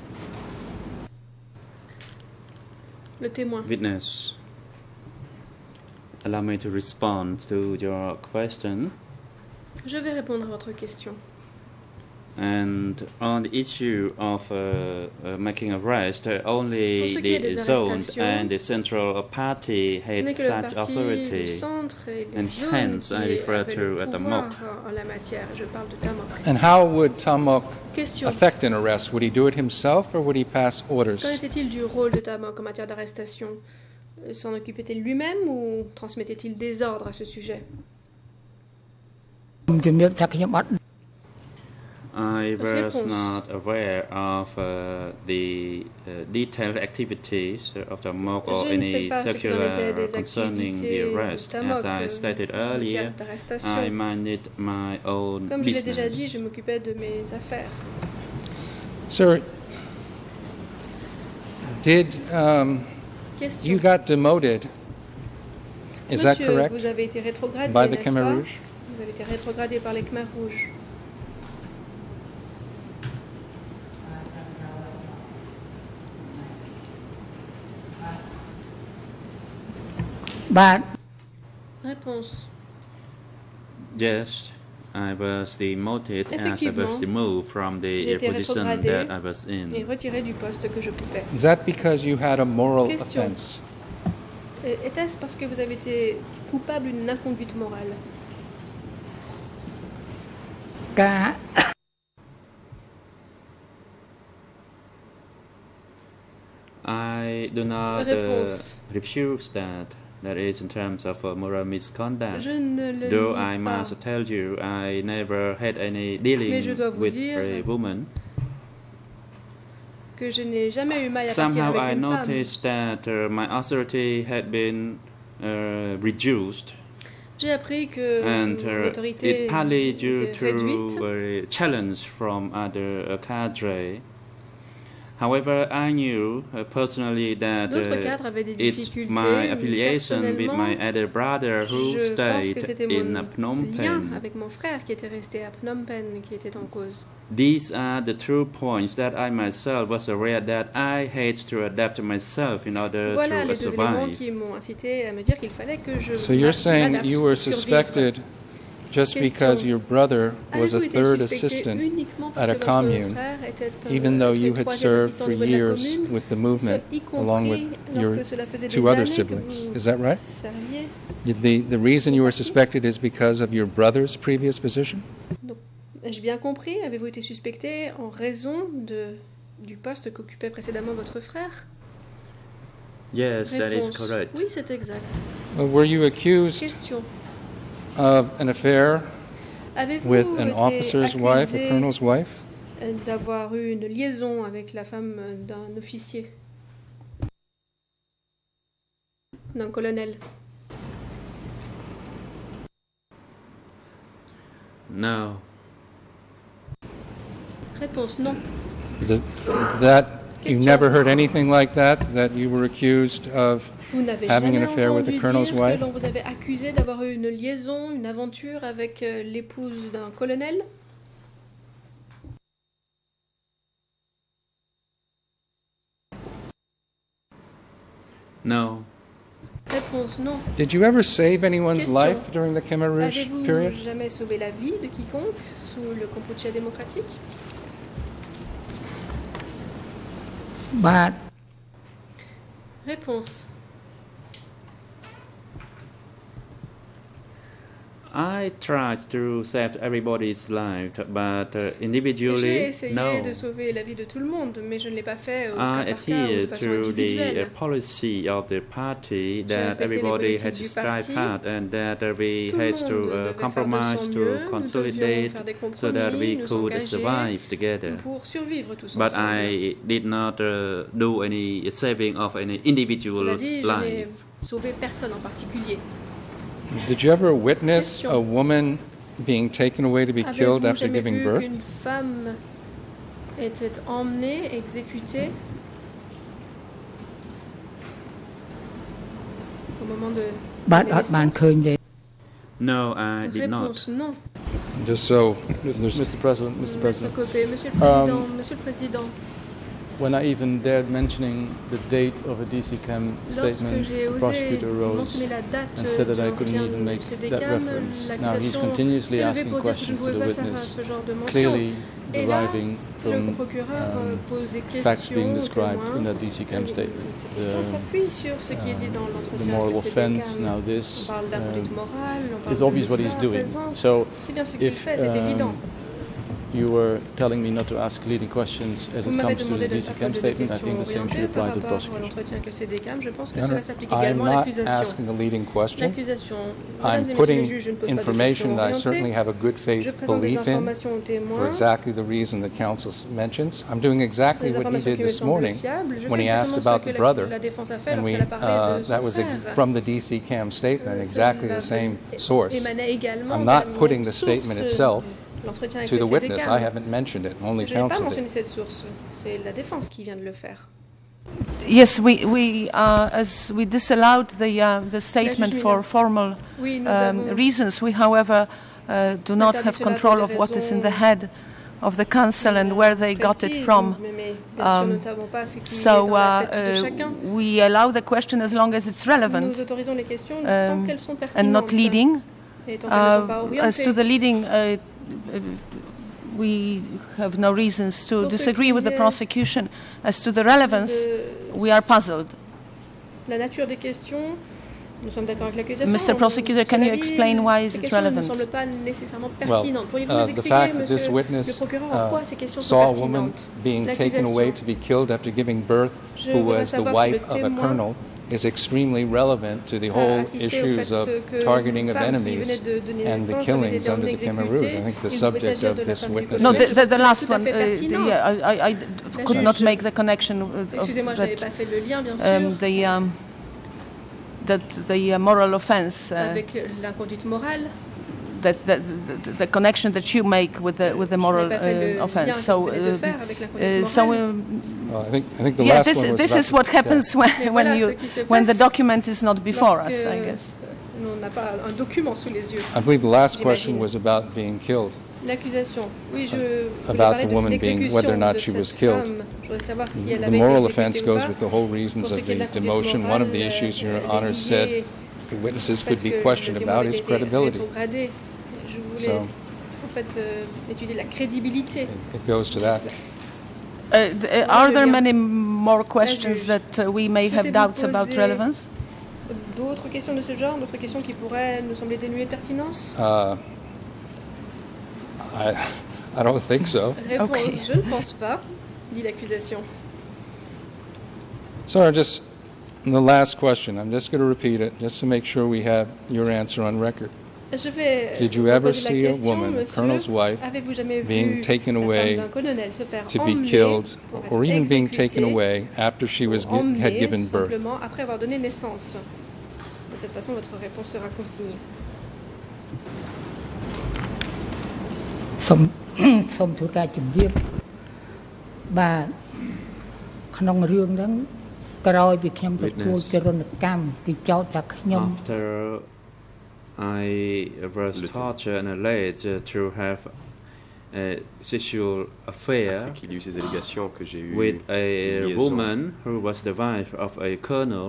le témoin. Witness, allow me to respond to your question. Je vais répondre à votre question. And on the issue of making arrest, only the zone and the central party had such authority, and hence I refer to Tamok. And how would Tamok affect an arrest? Would he do it himself or would he pass orders? Qu'en était-il du rôle de Tamok en matière d'arrestation? S'en occupait-il lui-même ou transmettait-il des ordres à ce sujet? I was not aware of the detailed activities of the MOC or any circular concerning the arrest. As I stated earlier, I minded my own Comme je l'ai déjà dit, business. je m'occupais de mes affaires. Sir, did you got demoted? Is that Monsieur, correct? vous avez été rétrogradé, By the n'est-ce Khmer pas? Rouge? Vous avez été rétrogradé par les Khmer rouges. Réponse. Yes, I was demoted as I was removed from the position that I was in. Et retiré du poste que j'occupais. Is that because you had a moral Question. offense? Était-ce parce que vous avez été coupable d'une inconduite morale? I do not Réponse. refuse that. That is in terms of moral misconduct. Je ne le Though nie I pas. must tell you, I never had any Mais dealing je dois vous with dire a woman. Que je n'ai jamais eu mal à partir Somehow I avec une femme. noticed that my authority had been reduced. J'ai appris que And l'autorité it partly due était réduite. to a challenge from other cadre. However, I knew personally that D'autres cadres avaient des it's difficultés. my affiliation with Personnellement, my elder brother who je pense stayed que c'était in mon Phnom lien Penh. avec mon frère qui était resté à Phnom Penh qui était en cause. These are the true points that I myself was aware that I had to adapt myself in order Voilà to les deux éléments survive. qui m'ont incité à me dire qu'il fallait que je So you're saying m'adapte you were pour survivre. suspected just Question. because your brother was a Avez-vous été third suspecté assistant uniquement parce at a que votre commune, frère était un even though you troisième had assistant served au for niveau de la years commune, with the movement, y compris along with your lorsque cela faisait two des other années que siblings. vous Is that right? serviez? The reason you were suspected is because of your brother's previous position? Donc, ai-je bien compris? Avez-vous été suspecté en raison du poste qu'occupait précédemment votre frère? Yes, that is Réponse. correct. Oui, c'est exact. Were you accused Question. of an affair Avez-vous with an été officer's wife, a accusé colonel's wife? d'avoir eu une liaison avec la femme d'un officier, d'un colonel? No. Réponse non. You never heard anything like that? That you were accused of Vous n'avez having an jamais affair with entendu the colonel's dire wife? que l'on vous avait accusé d'avoir eu une liaison, une aventure avec l'épouse d'un colonel? No. Réponse non. Did you ever save anyone's Question. life during the Khmer Rouge Avez-vous period? jamais sauvé la vie de quiconque sous le Kampuchea démocratique? Réponse. I tried to save everybody's life, but J'ai individually, essayé no. de sauver la vie de tout le monde, mais je ne l'ai pas fait au I cas par cas ou de adhere façon to the individuelle. policy of the party J'ai that respecté les everybody politiques had du to strive parti. hard and that we Tout le had monde to devait faire de compromise son to mieux, nous devions consolidate faire des so that we compromis, nous could engager survive together. pour survivre tous But ensemble. I did not do any saving of any Cela individual's dit, je n'ai life. sauvé personne en particulier. Did you ever witness Question. a woman being taken away to be killed Avez-vous after jamais giving vu birth? qu'une femme était emmenée, exécutée au moment de la naissance? No, I did not. Réponse non. Just so Mr. President, Maître Copé, Monsieur le Président, Monsieur le Président, when I even dared mentioning the date of a DCCAM statement, the prosecutor rose and said that I couldn't even make that reference. Now he's continuously asking questions to the witness, clearly deriving from facts being described in that DCCAM statement. The moral offense, now this, it's obvious what he's doing. So if you were telling me not to ask leading questions as it comes to the DCCAM statement, I think the same should apply to the prosecution. I'm not asking a leading question. I'm putting information that I certainly have a good faith belief in for exactly the reason that counsel mentions. I'm doing exactly what he did this morning when he asked about the brother, and that was from the DCCAM statement, exactly the same source. I'm not putting the statement itself to the witness. I haven't mentioned it. Only counsel did. Yes, as we disallowed the statement for formal reasons, we, however, do not have control of what is in the head of the council and where they got it from. So we allow the question as long as it's relevant and not leading. As to the leading, we have no reasons to disagree with the prosecution. As to the relevance, we are puzzled. Mr. Prosecutor, can you explain why is it relevant? Well, the fact that this witness saw a woman being taken away to be killed after giving birth, who was the wife of a colonel, is extremely relevant to the whole issues of targeting of enemies and the killings under the Cameroon. I think the subject of this witness. No, the last one. I could not make the connection that the moral offense. The connection that you make with the moral offense. So, I think the last one was this is what happens when the document is not before us, I guess. I believe the last question was about being killed. About the woman being, whether or not she was killed. The moral offense goes with the whole reasons of the demotion. One of the issues Your Honor said the witnesses could be questioned about is credibility. So it goes to that. Are there many more questions that we may have doubts about relevance? D'autres questions de ce genre, d'autres questions qui pourraient nous sembler dénuées de pertinence? I don't think so. Okay. Je ne pense pas, dit l'accusation. So just the last question, I'm just going to repeat it, just to make sure we have your answer on record. Did you ever see a woman, a colonel's wife, being taken away to be killed, or even being taken away after she had given birth? Après avoir donné naissance. De cette façon, votre réponse sera consignée. សូមធ្វើការជម្រាបបាទក្នុងរឿងហ្នឹងក្រោយពីខ្ញុំទទួលចរណកម្មគឺចោទថាខ្ញុំ After I was tortured and alleged to have a sexual affair with a woman who was the wife of a colonel.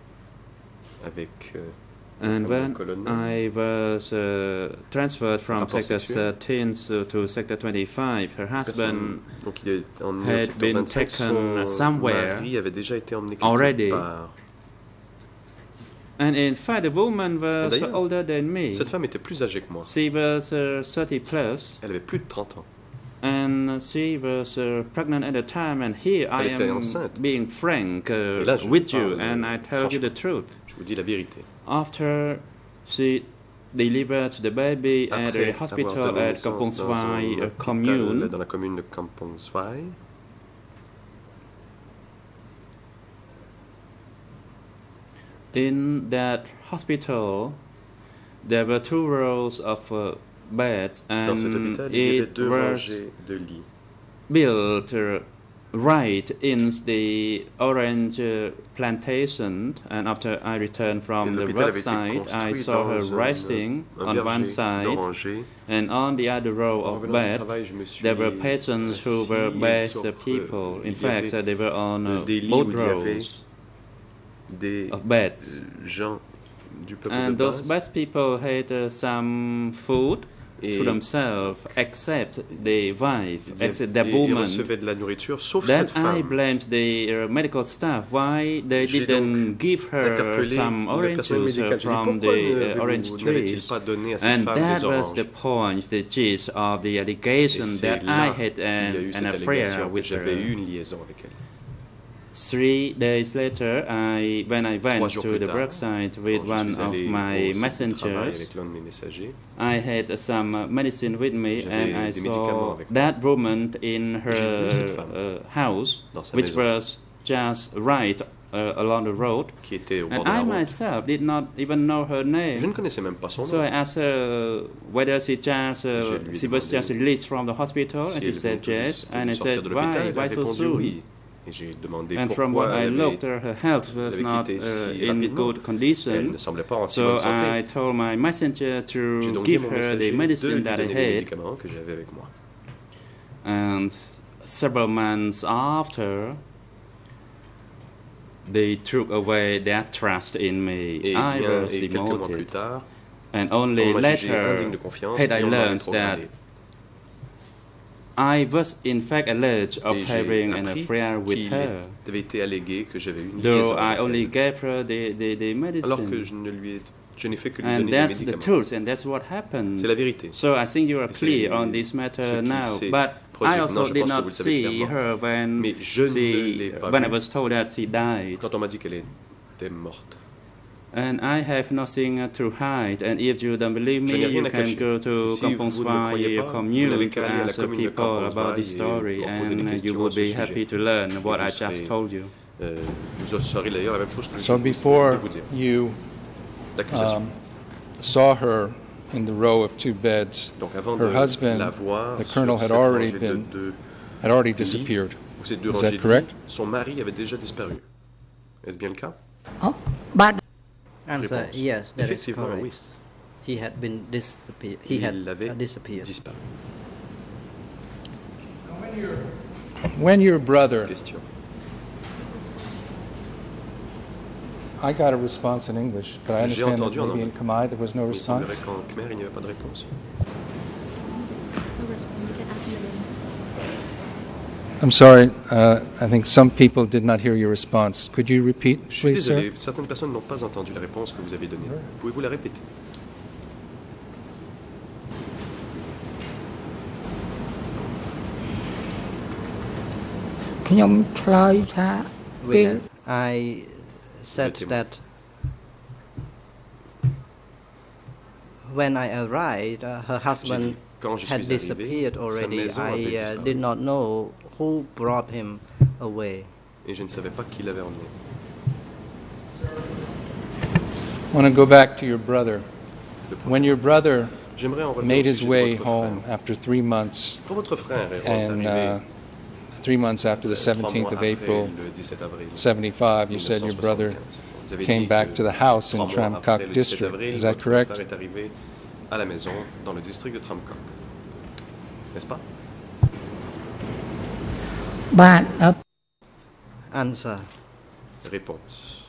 And when I was transferred from Sector 13 to Sector 25, her husband had been taken somewhere already. And in fact, the woman was older than me. Cette femme était plus âgée que moi. She was 30 plus. Elle avait plus de 30 ans. And she was pregnant at the time, and here I am being frank with you, and I tell you the truth. Je vous dis la vérité. After she delivered the baby at a hospital at Kampong Swai commune, dans la commune de Kampong Swai, in that hospital, there were 2 rows of beds, and it was built right in the orange plantation, and after I returned from the work site, I saw her resting on one side, and on the other row of beds, there were peasants who were best people. In fact, they were on both rows of beds. And those best people had some food to themselves, except the wife, except the woman. Then I blamed the medical staff why they didn't give her some oranges from the orange trees. And that was the point, the gist of the allegation that I had an affair with her. 3 days later, when I went to the work site with one of my messengers, I had some medicine with me, and I saw that woman in her house, which was just right along the road, and I myself did not even know her name. So I asked her whether she was just released from the hospital, and she said yes, and I said, why so soon? And from what I looked, her health was not in good condition. So I told my messenger to give her the medicine that I had. And several months after, they took away their trust in me. I was demoted. And only later had I learned that I was in fact alleged of having an affair with her, though I only gave her the medicine. And that's the truth, and that's what happened. So I think you are clear on this matter now. But I also did not see her when I was told that she died. And I have nothing to hide. And if you don't believe me, you can go to Kampong Swai commune to ask people about this story, and you will be happy to learn what I just told you. So before you saw her in the row of 2 beds, her husband, the colonel, had already disappeared. Is that correct? Son mari avait déjà disparu. Est-ce bien le cas? Answer: yes, that is correct. Oui. He had been disappeared. He had disappeared. When your brother, I got a response in English, but I understand that maybe in Khmer there was no response. I'm sorry, I think some people did not hear your response. Could you repeat, please, sir? Désolé, certaines personnes n'ont pas entendu la réponse que vous avez donnée. Pouvez-vous la répéter? I said that when I arrived, her husband had disappeared already. I did not know who brought him away. Et je ne savais pas qui l'avait emmené. I want to go back to your brother. When your brother made his way home after 3 months, and 3 months after the 17th of April, 75, you said your brother came back to the house in Tram Kak district. Is that correct? À la maison dans le district de Tram Kak. N'est-ce pas? Answer. Réponse.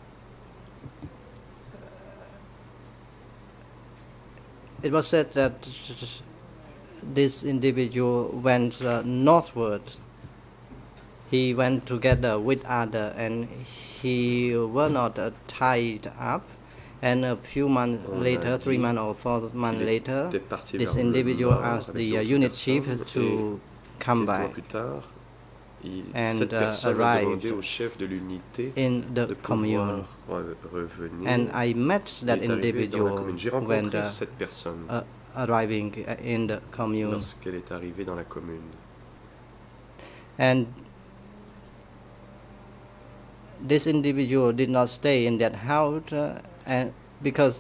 It was said that this individual went northward. He went together with others, and he was not tied up. And a few months later, 3 months or 4 months later, this individual asked the unit chief to come back and arrived in the commune. And I met that individual when arriving in the commune. And this individual did not stay in that house, and because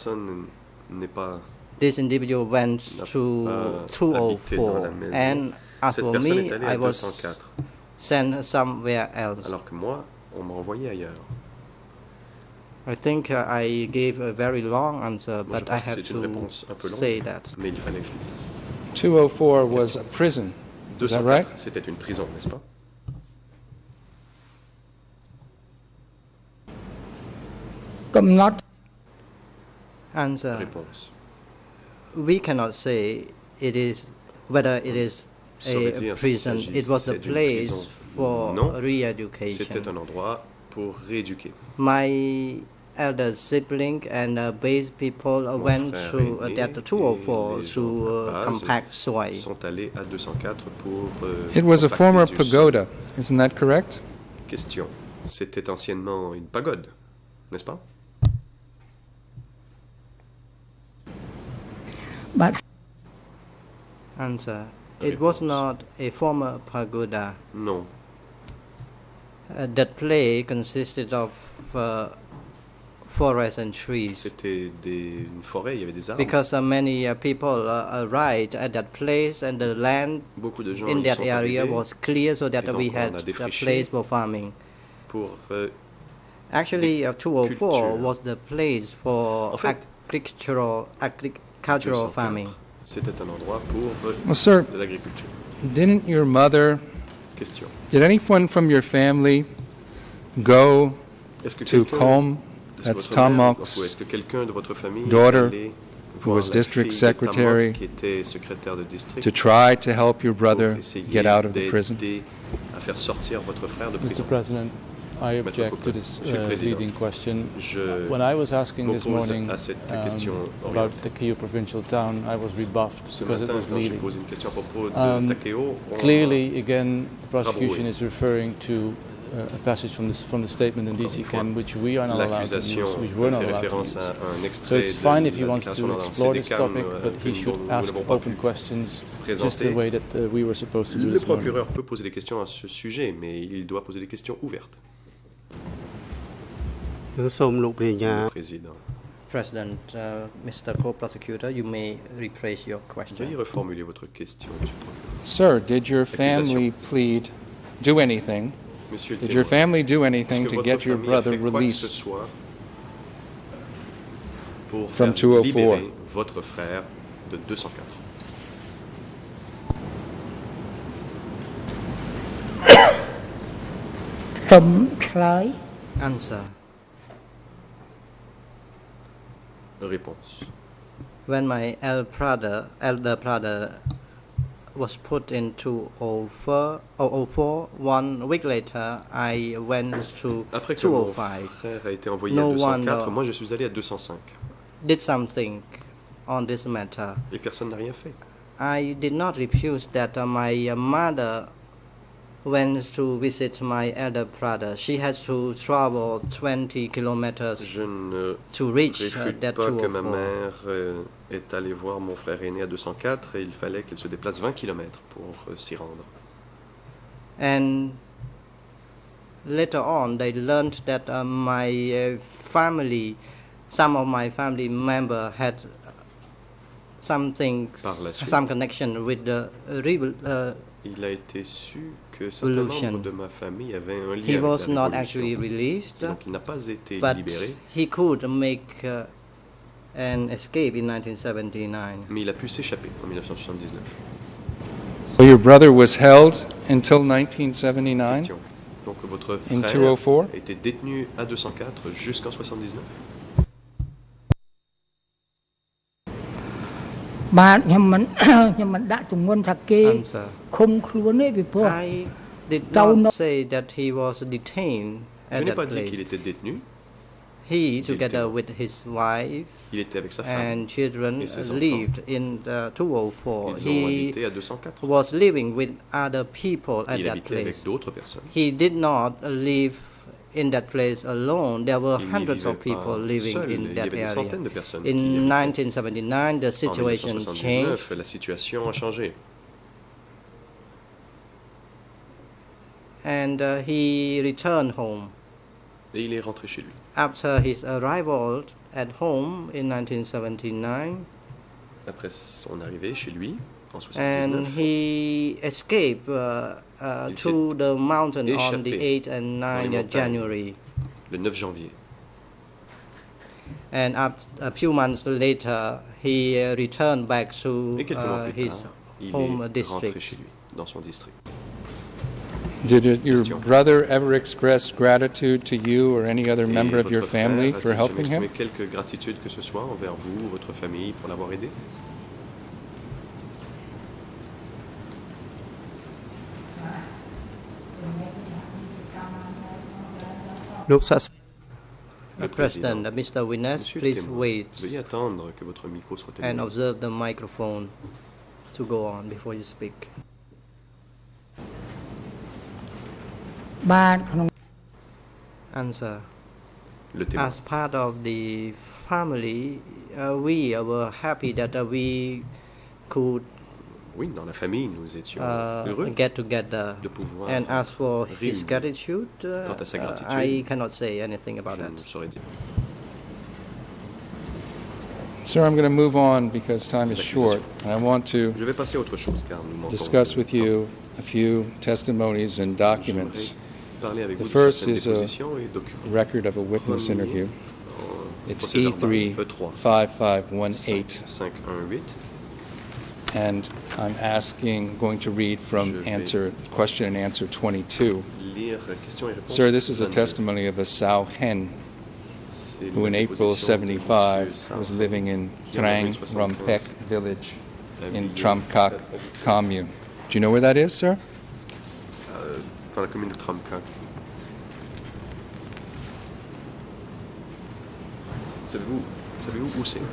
this individual went to 204, and As Cette for personne me, est allée I à was 204. sent somewhere else. Alors que moi, on m'a envoyé ailleurs. I think I gave a very long answer, Moi, but I have c'est une réponse un peu to longue, say that. mais il fallait que je le dise. 204 was a prison. Is that right? 204, c'était une prison, n'est-ce pas? Answer. Réponse. We cannot say it is whether it is a prison. It was a place for re-education. C'était un endroit pour rééduquer. My elder sibling and base people went to that 204 to compact soil. Sont allés à 204 pour. It was a former pagoda, isn't that correct? Question. C'était anciennement une pagode, n'est-ce pas? Answer. It was not a former pagoda. Non. That place consisted of forests and trees. C'était une forêt, il y avait des arbres. Because many people arrived at that place, and the land in that area was clear, so that we had a place for farming. Pour, actually, 204 was the place for agricultural farming. C'était un endroit pour de l'agriculture. Didn't your mother? Question. Did anyone from your family go to Qom? That's Tamok's daughter, who was district secretary, to try to help your brother get out of the prison? Mr. President, I object to this leading question. When I was asking this morning about Takeo provincial town, I was rebuffed because it was leading. Clearly, again, the prosecution is referring to a passage from the statement in DC Chem, which we are not allowed to use, which we're not allowed to use. So it's fine if he wants to explore this topic, but he should ask open questions, just the way that we were supposed to do this morning. Le procureur peut poser des questions à ce sujet, mais il doit poser des questions ouvertes. Président, Mr. Co-Prosecutor, you may rephrase your question. Veuillez reformuler votre question. Sir, did your family do anything? Did your family do anything to get your brother released from 204? Votre frère de 204. Answer. Réponse. When my elder brother was put in 204, 1 week later, I went to 205. Après que mon frère a été envoyé à 204, moi je suis allé à 205. Did something on this matter. Et personne n'a rien fait. I did not refuse that my mother went to visit my elder brother. She had to travel 20 kilometers to reach that 204. Je ne refuse pas que ma mère est allée voir mon frère aîné à 204 et il fallait qu'elle se déplace 20 km pour s'y rendre. And later on, they learned that my family, some of my family members had some connection with the il a été su que certains membres de ma famille avaient un lien avec la révolution. Not actually released, donc il n'a pas été libéré. He could make an escape in 1979. Mais il a pu s'échapper en 1979. So your brother was held until 1979? Question. Donc votre frère a été détenu à 204 jusqu'en 79. I did not say that he was detained at that place. Je n'ai pas dit qu'il était détenu. He, together with his wife and children, lived in the 204. He was living with other people at that place. He did not live in that place alone. There were hundreds of people living in that area. In 1979, the situation changed. La situation a changé. And he returned home. Et il est rentré chez lui. After his arrival at home in 1979, après son arrivée chez lui, and he escaped through the mountain on the 8th and 9th January. Le 9 janvier. And a few months later, he returned back to his home district. Dans son district. Did your brother ever express gratitude to you or any other member of your family for helping him? Quelque gratitude que ce soit envers vous ou votre famille pour l'avoir aidé? President, Mr. Witness, please wait Veuillez attendre que votre micro soit and allumé. observe the microphone to go on before you speak. Answer. As part of the family, we were happy that we could Oui, dans la famille, nous étions heureux get together. de pouvoir And as for his réunir. gratitude, Quant à sa gratitude, I cannot say anything about je that. ne saurais dire. Sir, I'm going to move on because time is short. And I want to Je vais passer à autre chose car nous manquons discuss de with temps. you a few testimonies and documents. J'aimerais parler avec The vous de first certaines is a dépositions et documents. record of a witness Premier, interview. It's procès-verbal, E3 E3 5518. 518. And I'm going to read from question and answer 22. Lire question et réponse. Sir, this is a testimony of a Sao Hen who in April 75 was living in Trang Rumpek village in Tramkak commune. Do you know where that is, sir? Dans la commune de Tramkak. Savez-vous où c'est?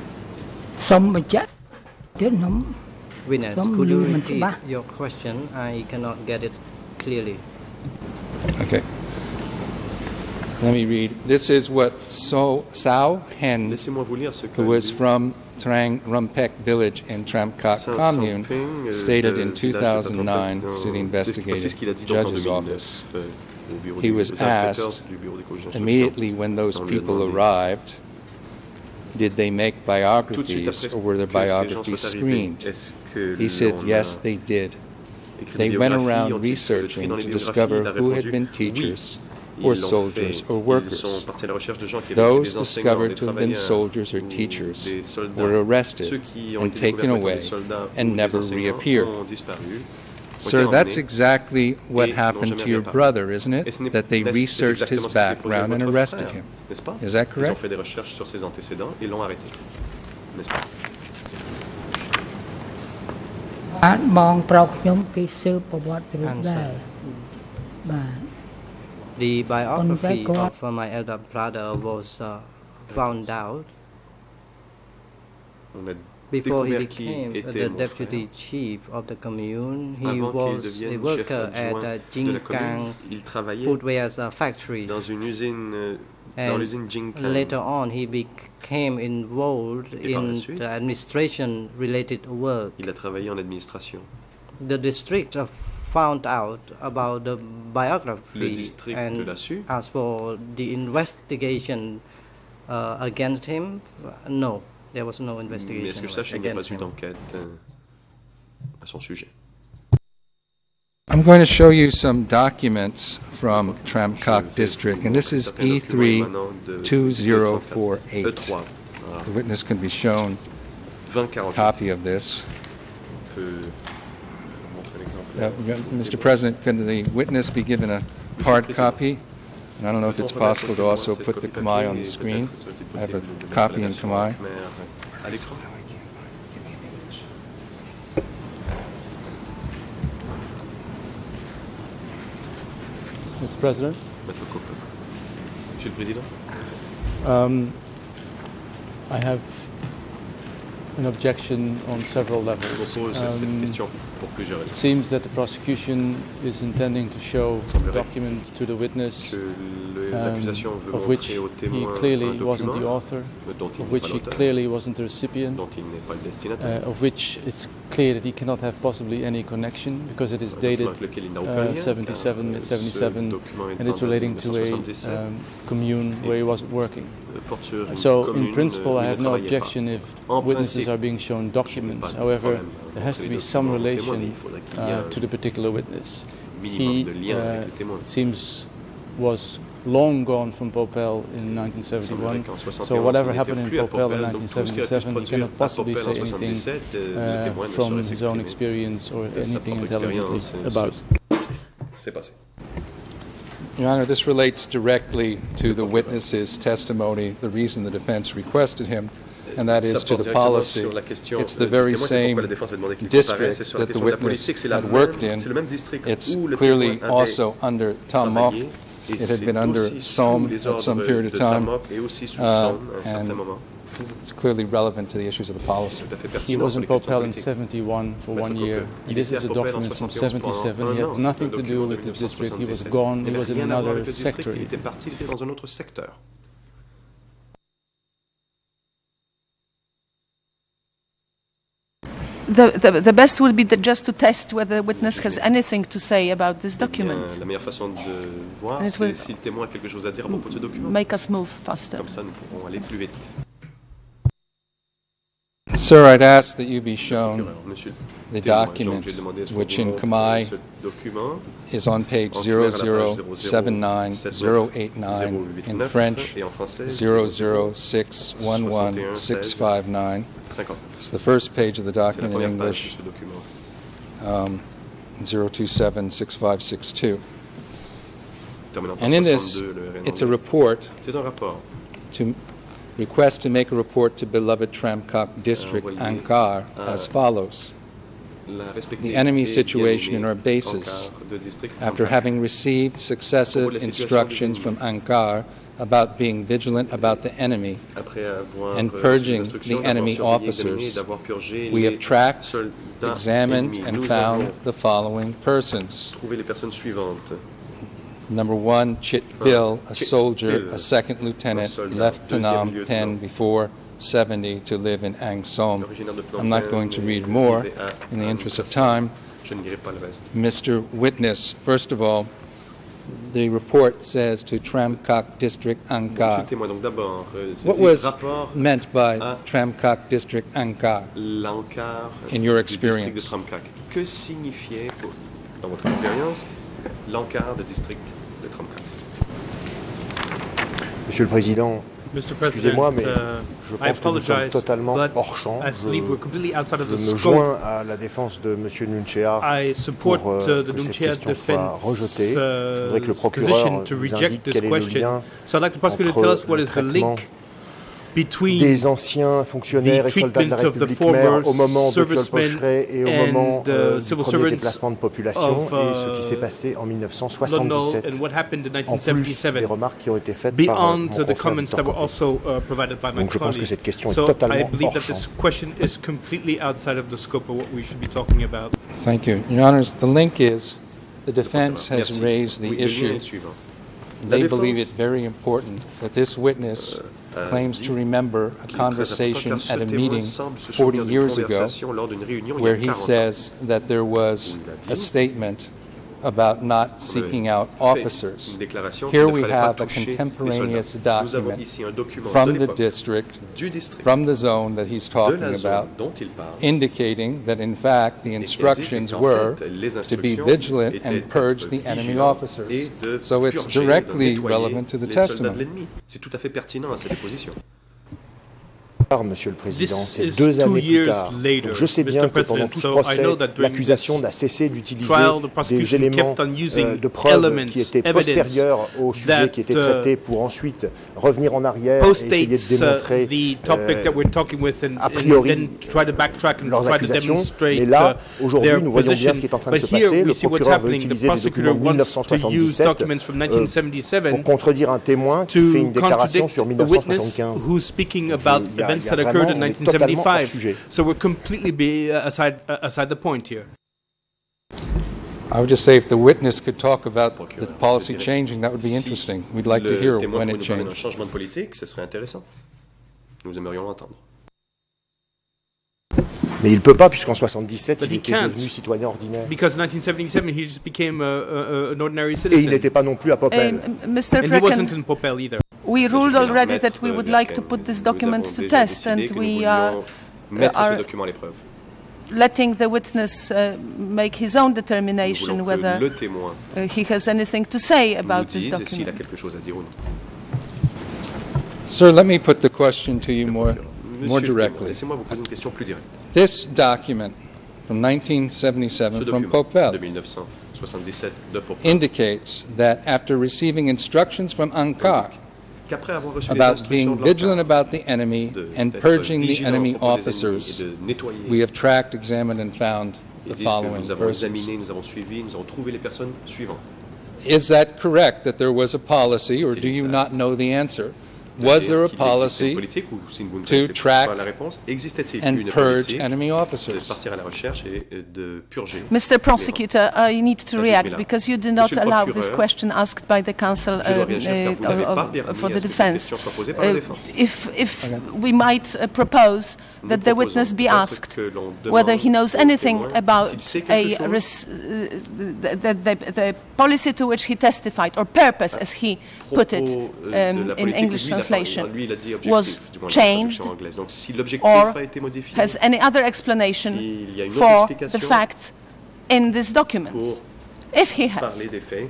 Witness, could you repeat your question? I cannot get it clearly. Okay. Let me read. This is what Sao Hen, Laissez-moi vous lire ce que who was from Trang Rumpek village in Tramkak commune, stated in 2009 to the investigative judge's office. He was asked immediately when those people arrived, did they make biographies or were their biographies screened? He said, yes, they did. They went around researching to discover who had been teachers or soldiers or workers. Those discovered to have been soldiers or teachers were arrested and taken away and never reappeared. Sir, that's exactly what happened to your brother, isn't it? That they researched his background and arrested him. Is that Ils ont correct? fait des recherches sur ses antécédents et l'ont arrêté. N'est-ce pas? The biography of my elder brother was found out On a before he découvert qui became était the mon deputy frère. chief of the commune. He Avant qu'il was a devienne chef worker at adjoint a de la commune, Jinkang il travaillait footwear factory. dans une usine, dans And l'usine Jinkang. later on, he became involved Et par la in suite, the administration-related work. il a travaillé en administration. The district found out about the Le biography, district and l'a su. as for the investigation against him, no, there was no Mais investigation est-ce que je sache, il n'y a pas against eu him. d'enquête à son sujet? I'm going to show you some documents from Tramkak district, and this is E3 2048. E3. The witness can be shown a 2048. copy of this. On peut montrer l'exemplaire. Mr. President, can the witness be given a hard copy? And I don't know if it's possible to also put the Khmer on the screen. I have a copy in Khmer. À l'écran. Mr. President? Maître Coppe. Monsieur le Président. I have an objection on several Je levels. pose cette question pour plusieurs It raisons. seems that the prosecution is intending to show a document to the witness Que l'accusation veut of which montrer au he témoin un clearly wasn't the document author, dont il of n'est which pas he l'auteur, clearly wasn't the recipient, dont il n'est pas le destinataire, of which it's clear that he cannot have possibly any connection because it is un dated document avec lequel il n'a aucun lien, 77 car at ce 77 document and it's étant relating de to 1977, a commune where he wasn't working. porte sur une So commune in principle où I il have ne no travaillait pas. objection if En witnesses witnesses are being shown documents. However, there has to be some relation to the particular witness. He, it seems, was long gone from Popel in 1971, so whatever happened in Popel in 1977, he cannot possibly say anything from his own experience or anything intelligently about it. Your Honor, this relates directly to the witness's testimony, the reason the defense requested him, and that is to the policy. It's the very same district that the witness had worked in. It's clearly also under Tam Mok. It had been under Somme at some period of time, and it's clearly relevant to the issues of the policy. He was in Popel in 71 for 1 year. This is a document from 77. He had nothing to do with the district. He was gone. He was in another sector. The best would be just to test whether the witness has anything to say about this document. La meilleure façon de voir, c'est si le témoin a quelque chose à dire à propos de ce document. Make us move faster. Comme ça, nous pourrons aller plus vite. Sir, I'd ask that you be shown the document, which in Khmer is on page 0079089, in French 0061165. It's the first page of the document in English, 0276562. And in this, it's a report to request to make a report to beloved Tramkak district, Ankar, as follows. The enemy situation in our bases, after having received successive instructions from Ankar about being vigilant about the enemy and purging the enemy officers, we have tracked, examined, and found the following persons. Number 1, Chit Bill, a soldier, a second lieutenant, left Phnom Penh before 70 to live in Ang Som. I'm not going to read more in the interest of time. Mr. Witness, first of all, the report says to Tramkak District Ankar. What was meant by Tramkak District Ankar in your experience? Que signifiait, dans votre expérience, l'Ankar de district de Tramkak? Monsieur le Président, excusez-moi, mais je pense que nous sommes totalement hors champ. Je me joins à la défense de M. Nunchea pour que cette question soit rejetée. Je voudrais que le procureur nous indique quel est le lien entre le traitement des anciens fonctionnaires et soldats de la République mère au moment de Piol-Pocheret et au moment du premier déplacement de population et ce qui s'est passé en 1977, en plus des remarques qui ont été faites par mon confrère Victor Copé. Donc je pense que cette question est totalement hors champ. Thank you. Your Honors, the link is the defense has raised the issue. They believe it very important that this witness claims to remember a conversation at a meeting 40 years ago where he says that there was a statement about not seeking out officers. Here we have a contemporaneous document from the district, from the zone that he's talking about, indicating that in fact the instructions were to be vigilant and purge the enemy officers. So it's directly relevant to the testimony. Monsieur le Président, c'est 2 années plus tard. Donc je sais bien que pendant tout ce procès, l'accusation n'a cessé d'utiliser des éléments de preuve qui étaient postérieurs au sujet qui était traité pour ensuite revenir en arrière et essayer de démontrer a priori leurs accusations. Mais là, aujourd'hui, nous voyons bien ce qui est en train de se passer. Le procureur veut utiliser des documents de 1977 pour contredire un témoin qui fait une déclaration sur 1975. That occurred in 1975, so we're completely aside the point here. I would just say if the witness could talk about the policy changing, that would be interesting. We'd like to hear when it changed. Un changement politique, ce serait intéressant. Nous aimerions l'entendre. Mais il ne peut pas, puisqu'en 1977, il était devenu citoyen ordinaire. Because in 1977, he just became an ordinary citizen. Et il n'était pas non plus à Popel. And he wasn't in Popel either. We ruled already that we would like to put this document to test, and we ce document à l'épreuve. Letting the witness make his own determination whether he has anything to say about this document. S'il a quelque chose à dire ou non. Sir, let me put the question to you more directly. Laissez-moi vous poser une question plus directe. This document from 1977 from Popel indicates that after receiving instructions from Ankara about being vigilant about the enemy and purging the enemy officers, we have tracked, examined, and found the following persons. Is that correct, that there was a policy, or do you not know the answer? Was there a policy to track and purge enemy officers? Mr. Prosecutor, I need to react because you did not allow this question asked by the counsel for the defense. If we might propose that the witness be asked whether he knows anything about the policy to which he testified, or purpose as he put it in English translation, was changed, or has any other explanation for the facts in this document? If he has.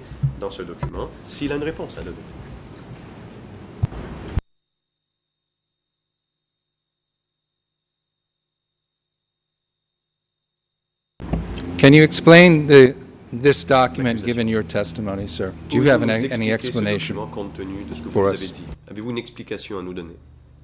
Can you explain this document given your testimony, sir? Do you have any explanation for us? Avez-vous une explication à nous donner?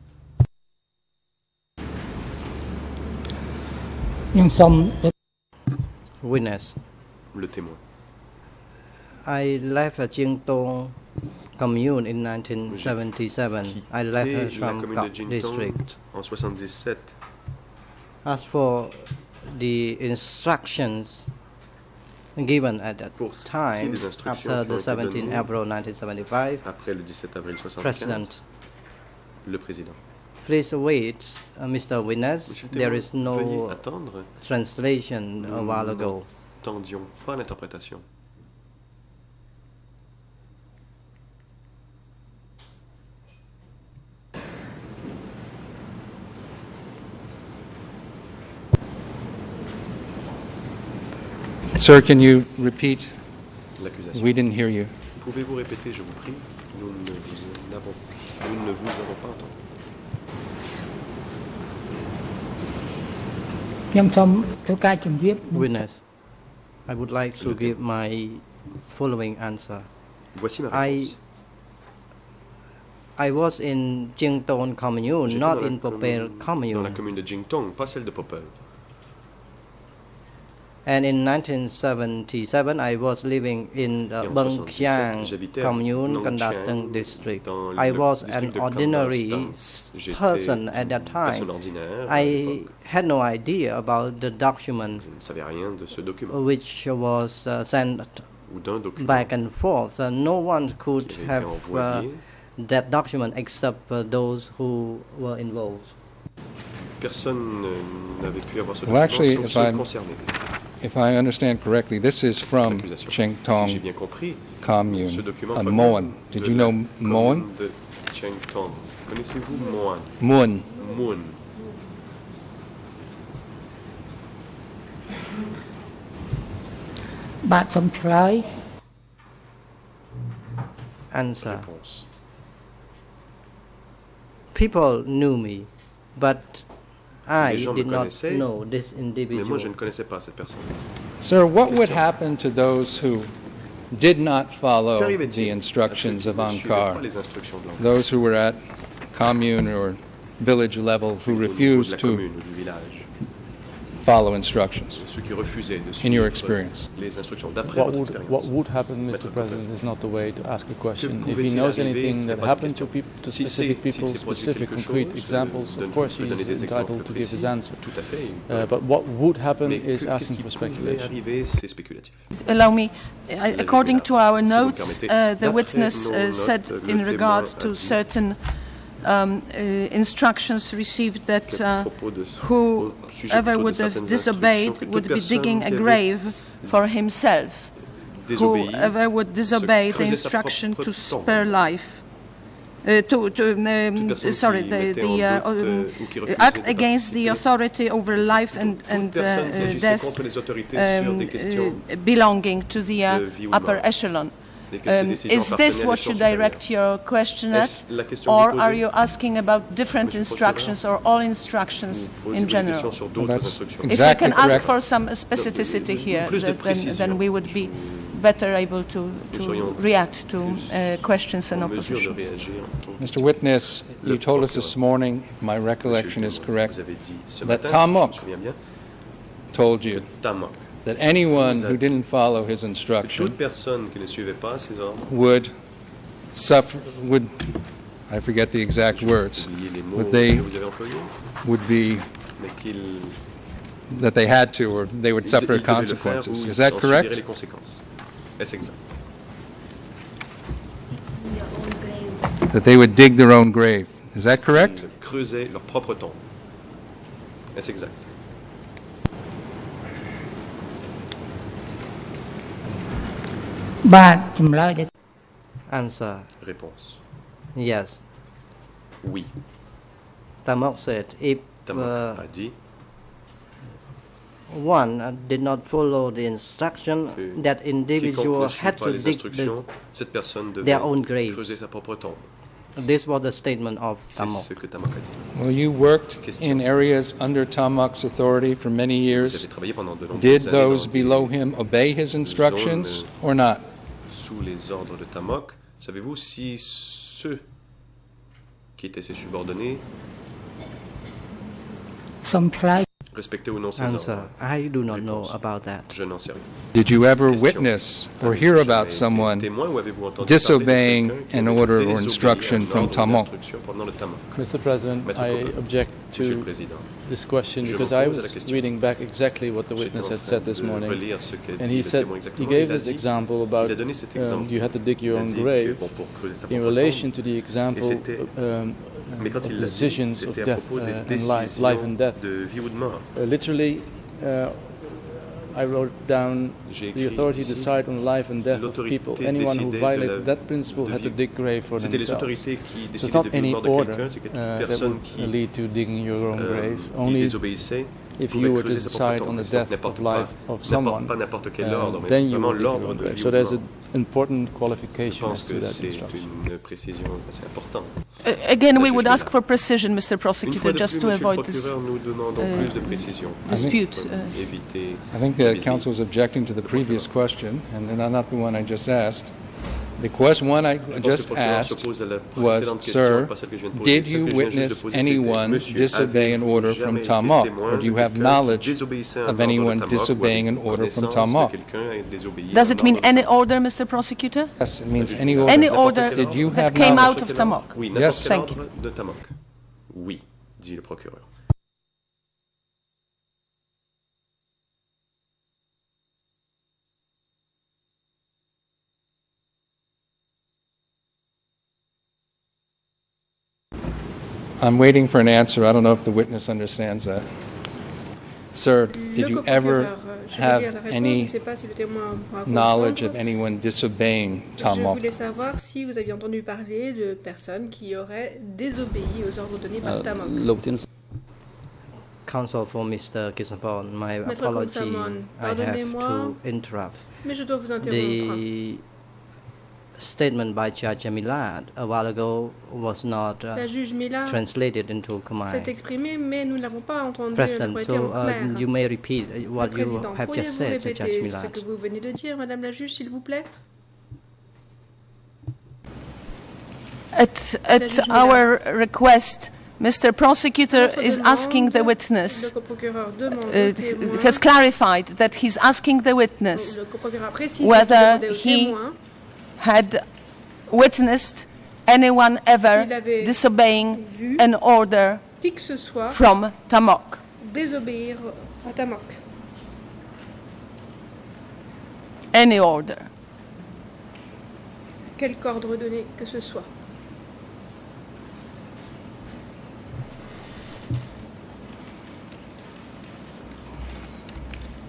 Witness. Le témoin. I left Jingtong commune in 1977. I left from Kap district. En 77. As for the instructions given at that time, after the 17th April 1975, President, le président. Please wait, Mr. Witness. There is no translation a while ago. Tendions pas l'interprétation. Sir, can you repeat? We didn't hear you. Pouvez-vous répéter, je vous prie? Nous ne vous avons pas entendu. Witness, I would like to give my following answer. Voici ma réponse. I was in Jingtong commune, not in Popel commune. Dans la commune de Jingtong, pas celle de Popel. And in 1977, I was living in the Bengxiang commune, Kandateng district. I was an ordinary person at that time. I had no idea about the document which was sent back and forth. No one could have that document except those who were involved. Personne n'avait pu avoir ce document sauf ceux concernés. If I understand correctly, this is from Chengtong commune, Moan. Did you know Moan? Connaissez-vous Moan? Moon. Moon. Answer. People knew me, but I did not know this individual. Mais moi, je ne connaissais pas cette personne. Sir, what would happen to those who did not follow the instructions of Ankara? Those who were at commune or village level who refused to follow instructions, in your experience? What would happen, Mr. President, is not the way to ask a question. If he knows anything that happened to specific people, specific concrete examples, of course he is entitled to give his answer. But what would happen is asking for speculation. Allow me, according to our notes, the witness said in regard to certain instructions received that whoever would have disobeyed would be digging a grave for himself. Whoever would disobey the instruction to spare life act against the authority over life and death belonging to the upper echelon. Is this what you direct your question at, or are you asking about different instructions or all instructions in general? If I can ask for some specificity here, then we would be better able to react to questions and oppositions. Mr. Witness, you told us this morning, if my recollection is correct, that Tamok told you that anyone who didn't follow his instruction would suffer, I forget the exact words, but they would be, that they had to, or they would suffer consequences. Is that correct? That they would dig their own grave. Is that correct? Creuser leur propre tombe. Est-ce exact? Answer. Réponse. Yes. Oui. Tamok said if one did not follow the instruction, that individual had to dig their own grave. This was the statement of Tamok. Well, you worked in areas under Tamok's authority for many years. Did those below him obey his instructions or not? Sous les ordres de Tamok, savez-vous si ceux qui étaient ses subordonnés respectaient ou non ses ordres? I do not know about that. Je n'en sais rien. Did you ever witness or hear about someone disobeying an order or instruction from Tamok? Mr. President, I object to this question because I was reading back exactly what the witness had said this morning, and he gave this example about you had to dig your own grave in relation to the example of decisions of death and life and death. Literally, I wrote down the authority to decide on life and death of people. Anyone who violated that principle had to dig grave for themselves. So it's not any order that would lead to digging your own grave. Only if you were to decide on the death of life of someone, then you would dig your own grave. So there's an important qualification as to that instruction. Again, we would ask for precision, Mr. Prosecutor, just to avoid this dispute. I think the counsel was objecting to the previous question, and not the one I just asked. The one I just asked was, sir, did you witness anyone disobey an order from Tamok, or do you have knowledge of anyone disobeying an order from Tamok? Does it mean any order, Mr. Prosecutor? Yes, it means any order. Any order Did you that have came knowledge? out of Tamok? Yes. Thank you. De Tamok. Oui, dit le procureur. I'm waiting for an answer. I don't know if the witness understands that. Sir, did you ever have any knowledge of anyone disobeying Tamok? Je voulais savoir si vous aviez entendu parler de personnes qui auraient désobéi aux ordres donnés par Tamok. Counsel for Mr. Kisapon, my apology. I have to interrupt. Mais je dois vous interrompre. The statement by Judge Milad a while ago was not translated into Khmer. S'est exprimé, mais nous ne l'avons pas entendu. President, so you may repeat what you have just said, Judge Milad. Ce que vous venez de dire, Madame la juge, s'il vous plaît. At our request, Mr. Prosecutor is asking the witness, has clarified that he's asking the witness whether he had witnessed anyone ever disobeying an order from Tamok. Désobéir à Tamok. Any order. Quelque ordre donné que ce soit.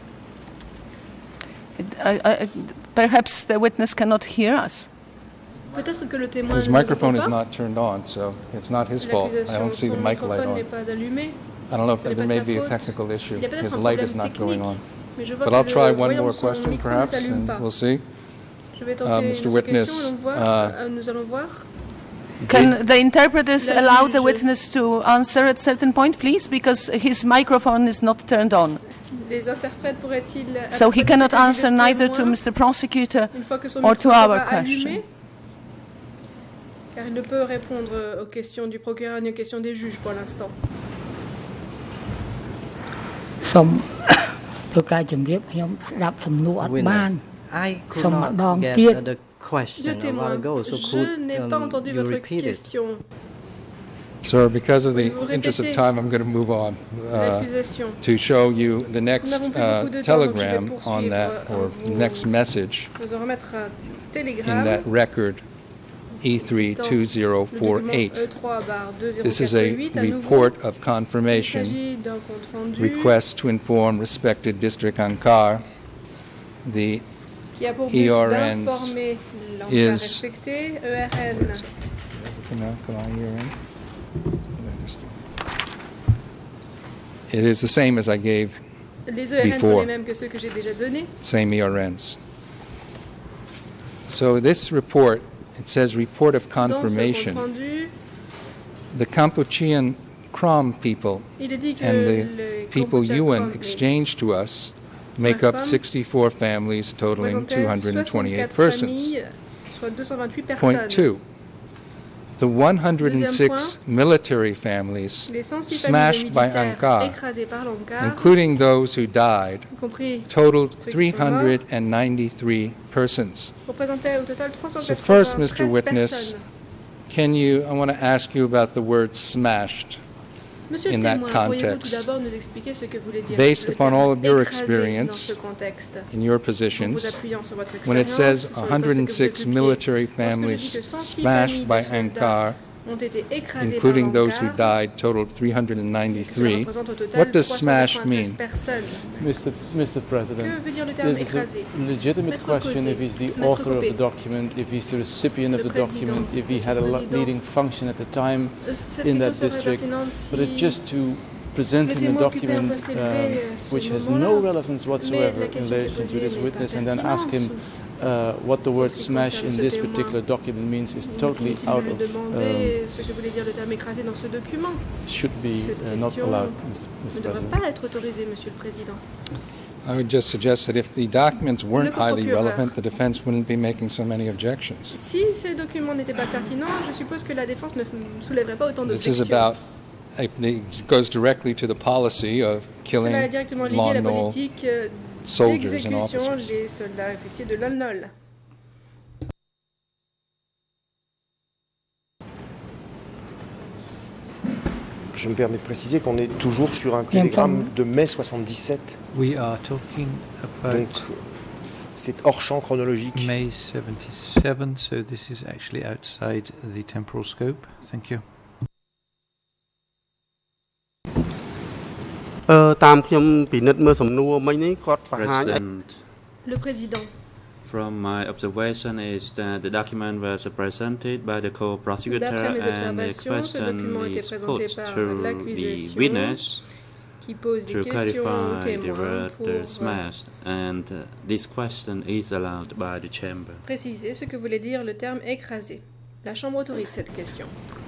Perhaps the witness cannot hear us. Peut-être que le témoin his ne microphone répond is pas. not turned on, so it's not his fault. I don't see the mic light Son microphone on. n'est pas allumé. I don't know if Ce n'est there pas may sa be a faute. technical issue. Il y a peut-être His un light problème is not going technique. on. Mais je vois But que I'll try le one voyant more son question, micro ne perhaps, s'allume and pas. we'll see. Je vais tenter Mr. une Witness, question et nous allons voir. Can the interpreters allow the witness to answer at certain point, please, because his microphone is not turned on. Les interprètes pourraient-ils So he cannot answer neither to Mr. Prosecutor or to our question. Car il ne peut répondre aux questions du procureur ni aux questions des juges pour l'instant. សូមធ្វើការជម្រាបខ្ញុំស្ដាប់សំណួរអត់បាន I could សូមម្ដង not ទៀត get the question Deux a témoins. while ago, so Je could n'ai pas entendu you votre repeat it? question. Sir, because of the Vous interest of répétez time, I'm going to move on l'accusation. to show you the Nous next n'avons plus beaucoup de temps, donc je vais telegram on poursuivre that, or vous- next message Faisons remettre un in télégramme. that record Le document E32048. E3/2048 This is a à nouveau. report of Il confirmation, s'agit d'un compte rendu request to inform respected district Ankar. The qui a pour but ERNs d'informer l'enquête is- respecté. ERN It is the same as I gave, Les ERN sont before. les mêmes que ceux que j'ai déjà donnés. same ERNs. So this report, it says report of Dans ce compte confirmation. rendu, The Kampuchean Krom people il est dit que and les the people Kampuchea UN Krom, les exchanged to us make up Krom 64 families totaling représentaient 228 64 persons. familles, soit 228 Point personnes. two, the Deuxième 106 military families Les 106 smashed familles by militaires Ankar, écrasées par l'Ankar, including those who died, y compris totaled ceux qui sont morts, 393 persons. représentaient au total So first, 393 Mr. Witness, personnes. I want to ask you about the word smashed. Monsieur in le that témoin, pourriez-vous tout context. d'abord nous expliquer ce que voulait dire Based le upon terme all of your écrasé experience dans ce contexte, in your en vous positions, appuyant sur votre when it expérience, says sur le poste que vous 106 occupiez. military Lorsque je dis families que 106 smashed familles by de soldats Ankar, ont été écrasées including par those who l'Ankar, died, totaled ce qui 393. représente au total What does smashed 393 mean? personnes. Mr. President, Que veut dire le terme this is a écrasé? legitimate Maître question Cosé, if he's the Maître author of Copé. the document, if he's the recipient of Le the document, président, if he Monsieur had a le président. leading function at the time Cette in that question serait district, pertinente but it's si just to present le him a témoin occupait un document poste élevé à ce which has moment-là. no relevance Mais whatsoever la in question qui est relation to posée this n'est pas witness, and then ask him pertinente. what the word ce qui smash concerne in ce this témoin. particular document means is totally Inutile out de lui of, demander ce que voulait dire le terme écrasé dans ce document. should be Cette not question allowed, ne Mr. devrait President. pas être autorisée, Monsieur le Président. I would just suggest that if the documents weren't Le highly procureur. relevant, the defense wouldn't be making so many objections. Si ces documents n'étaient pas pertinents, je suppose que la défense ne soulèverait pas autant This is d'objections. about, it goes directly to the policy of killing Cela est directement lié à la Lon Nol politique soldiers and d'exécution officers. des soldats et officiers de Lon Nol. Je me permets de préciser qu'on est toujours sur un télégramme de mai 77. We are talking about Donc, c'est hors champ chronologique. May 77, so this is actually outside the temporal scope. Thank you. តាមខ្ញុំពិនិត្យមើលសំណួរមិញនេះគាត់បង្ហាញ President, Le président, from my observation is that the document was presented by the co-prosecutor D'après mes and the observations, ce document a été question is présenté put par to the l'accusation witness qui pose des to questions aux clarify the témoins word pour smashed, and this question is allowed by the chamber. préciser ce que voulait dire le terme écrasé. La Chambre autorise cette question.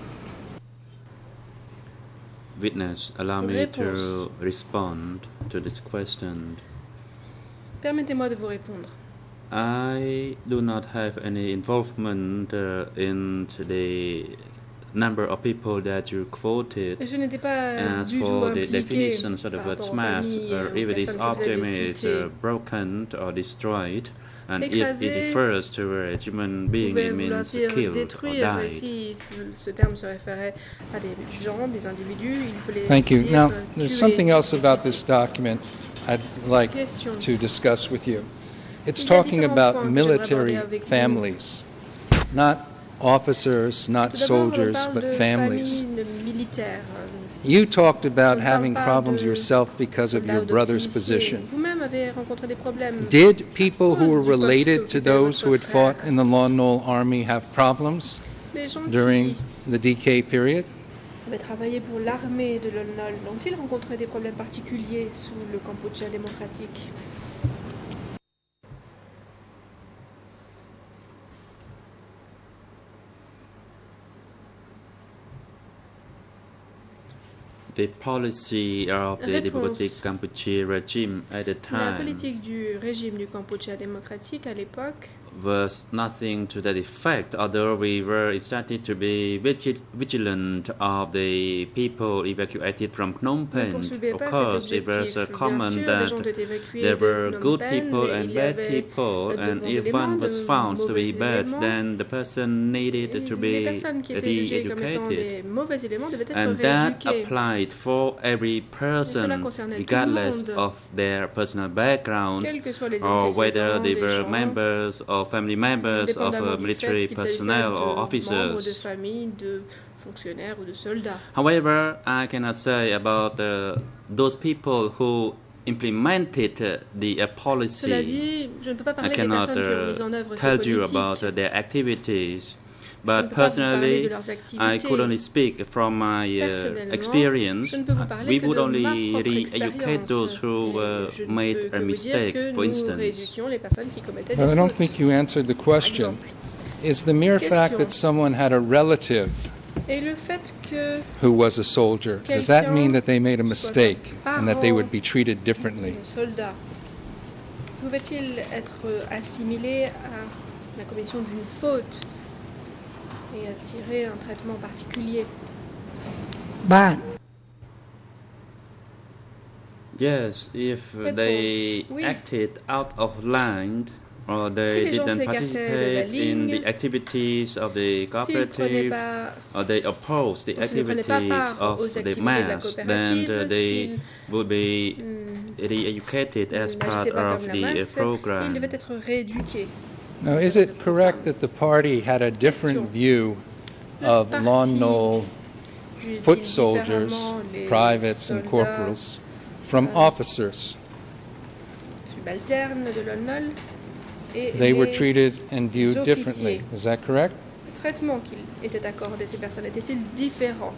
Witness, allow me Réponse. to respond to this question. Permettez-moi de vous répondre. I do not have any involvement in the number of people that you quoted. Je n'étais pas As du tout for the impliquée definitions of the par word rapport aux smash, familles, or aux if this personnes que vous item avez is citées. broken or destroyed, and if Écrasé it refers to a human Vous being, pouvez it vouloir means dire killed or détruire, et died. si ce terme se référait à des gens, des individus, il fallait Thank you. dire Now, there's tuer. something else about this document I'd like Question. to discuss with you. It's Il y a talking différents about points que j'aimerais military aborder avec vous. families, not officers, not Tout d'abord, on soldiers, parle but de families. familles militaires. You talked about Je ne having parle pas problems de yourself because of soldats your ou brother's d'officiers. position. Vous-même avait rencontré des problèmes. Did people who were related to those who had fought in the Lon Nol Army have problems during the DK period? Avaient travaillé pour l'armée de Lon Nol. Ont-ils rencontré des problèmes particuliers sous le Cambodge démocratique? The policy of the Democratic Cambodia regime at the time. La politique du régime du Cambodge démocratique à l'époque was nothing to that effect, although we were started to be vigilant of the people evacuated from Phnom Penh. Of course, it was common that there were good people and bad people, and if one was found to be bad, then the person needed to be re-educated. And that applied for every person, regardless of their personal background, or whether they were members of family members of military personnel or officers. However, I cannot say about those people who implemented the policy. I cannot tell you about their activities. But personally, I could only speak from my experience. We would only re-educate those who made a mistake, for instance. But I don't think you answered the question. Is the mere fact that someone had a relative who was a soldier, does that mean that they made a mistake and that they would be treated differently? Pouvait-il être assimilé à la commission d'une faute et attirer un traitement particulier? Yes, if they acted out of line or they didn't participate in the activities of the cooperative or they opposed the activities of the mass, then they would be re-educated as part of the program. Il devait être rééduqué. Now, is it correct that the party had a different view of Lon Nol foot soldiers, privates and corporals from officers? They were treated and viewed differently. Is that correct? Le traitement qui était accordé à ces personnes était-il différent?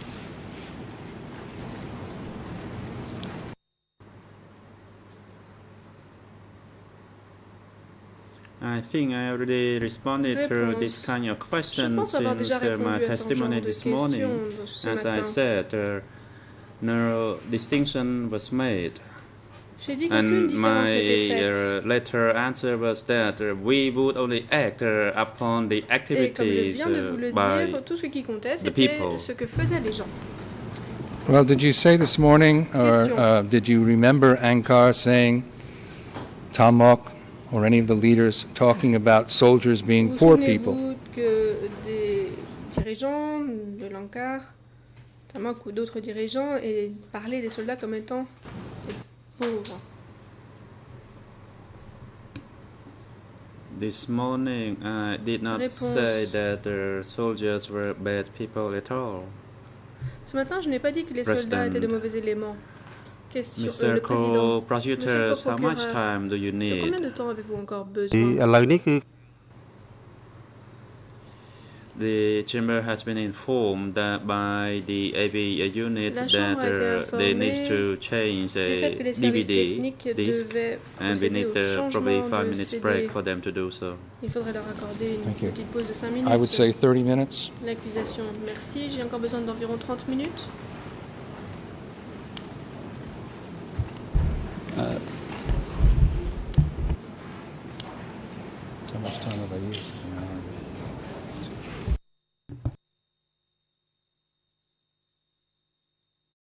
I think I already responded to this kind of question since my testimony this morning. As I said, no distinction was made. And my later answer was that we would only act upon the activities by the people. Well, did you say this morning, or did you remember Angkar saying, Tamok, or any of the leaders talking about soldiers being poor people? Vous souvenez-vous que des dirigeants de l'Ankar, Tamok ou d'autres dirigeants, parlaient des soldats comme étant pauvres? This morning, I did not say that the soldiers were bad people at all. Ce matin, je n'ai pas dit que les soldats étaient de mauvais éléments. Mr. Co-prosecutors, how much time do you need? Combien de temps avez-vous encore besoin? The chamber has been informed that by the AV unit that they need to change a DVD disc, and we need probably 5 minutes break for them to do so. Il faudrait leur accorder une petite pause de 5 minutes. I would say 30 minutes. L'accusation, merci. J'ai encore besoin d'environ 30 minutes.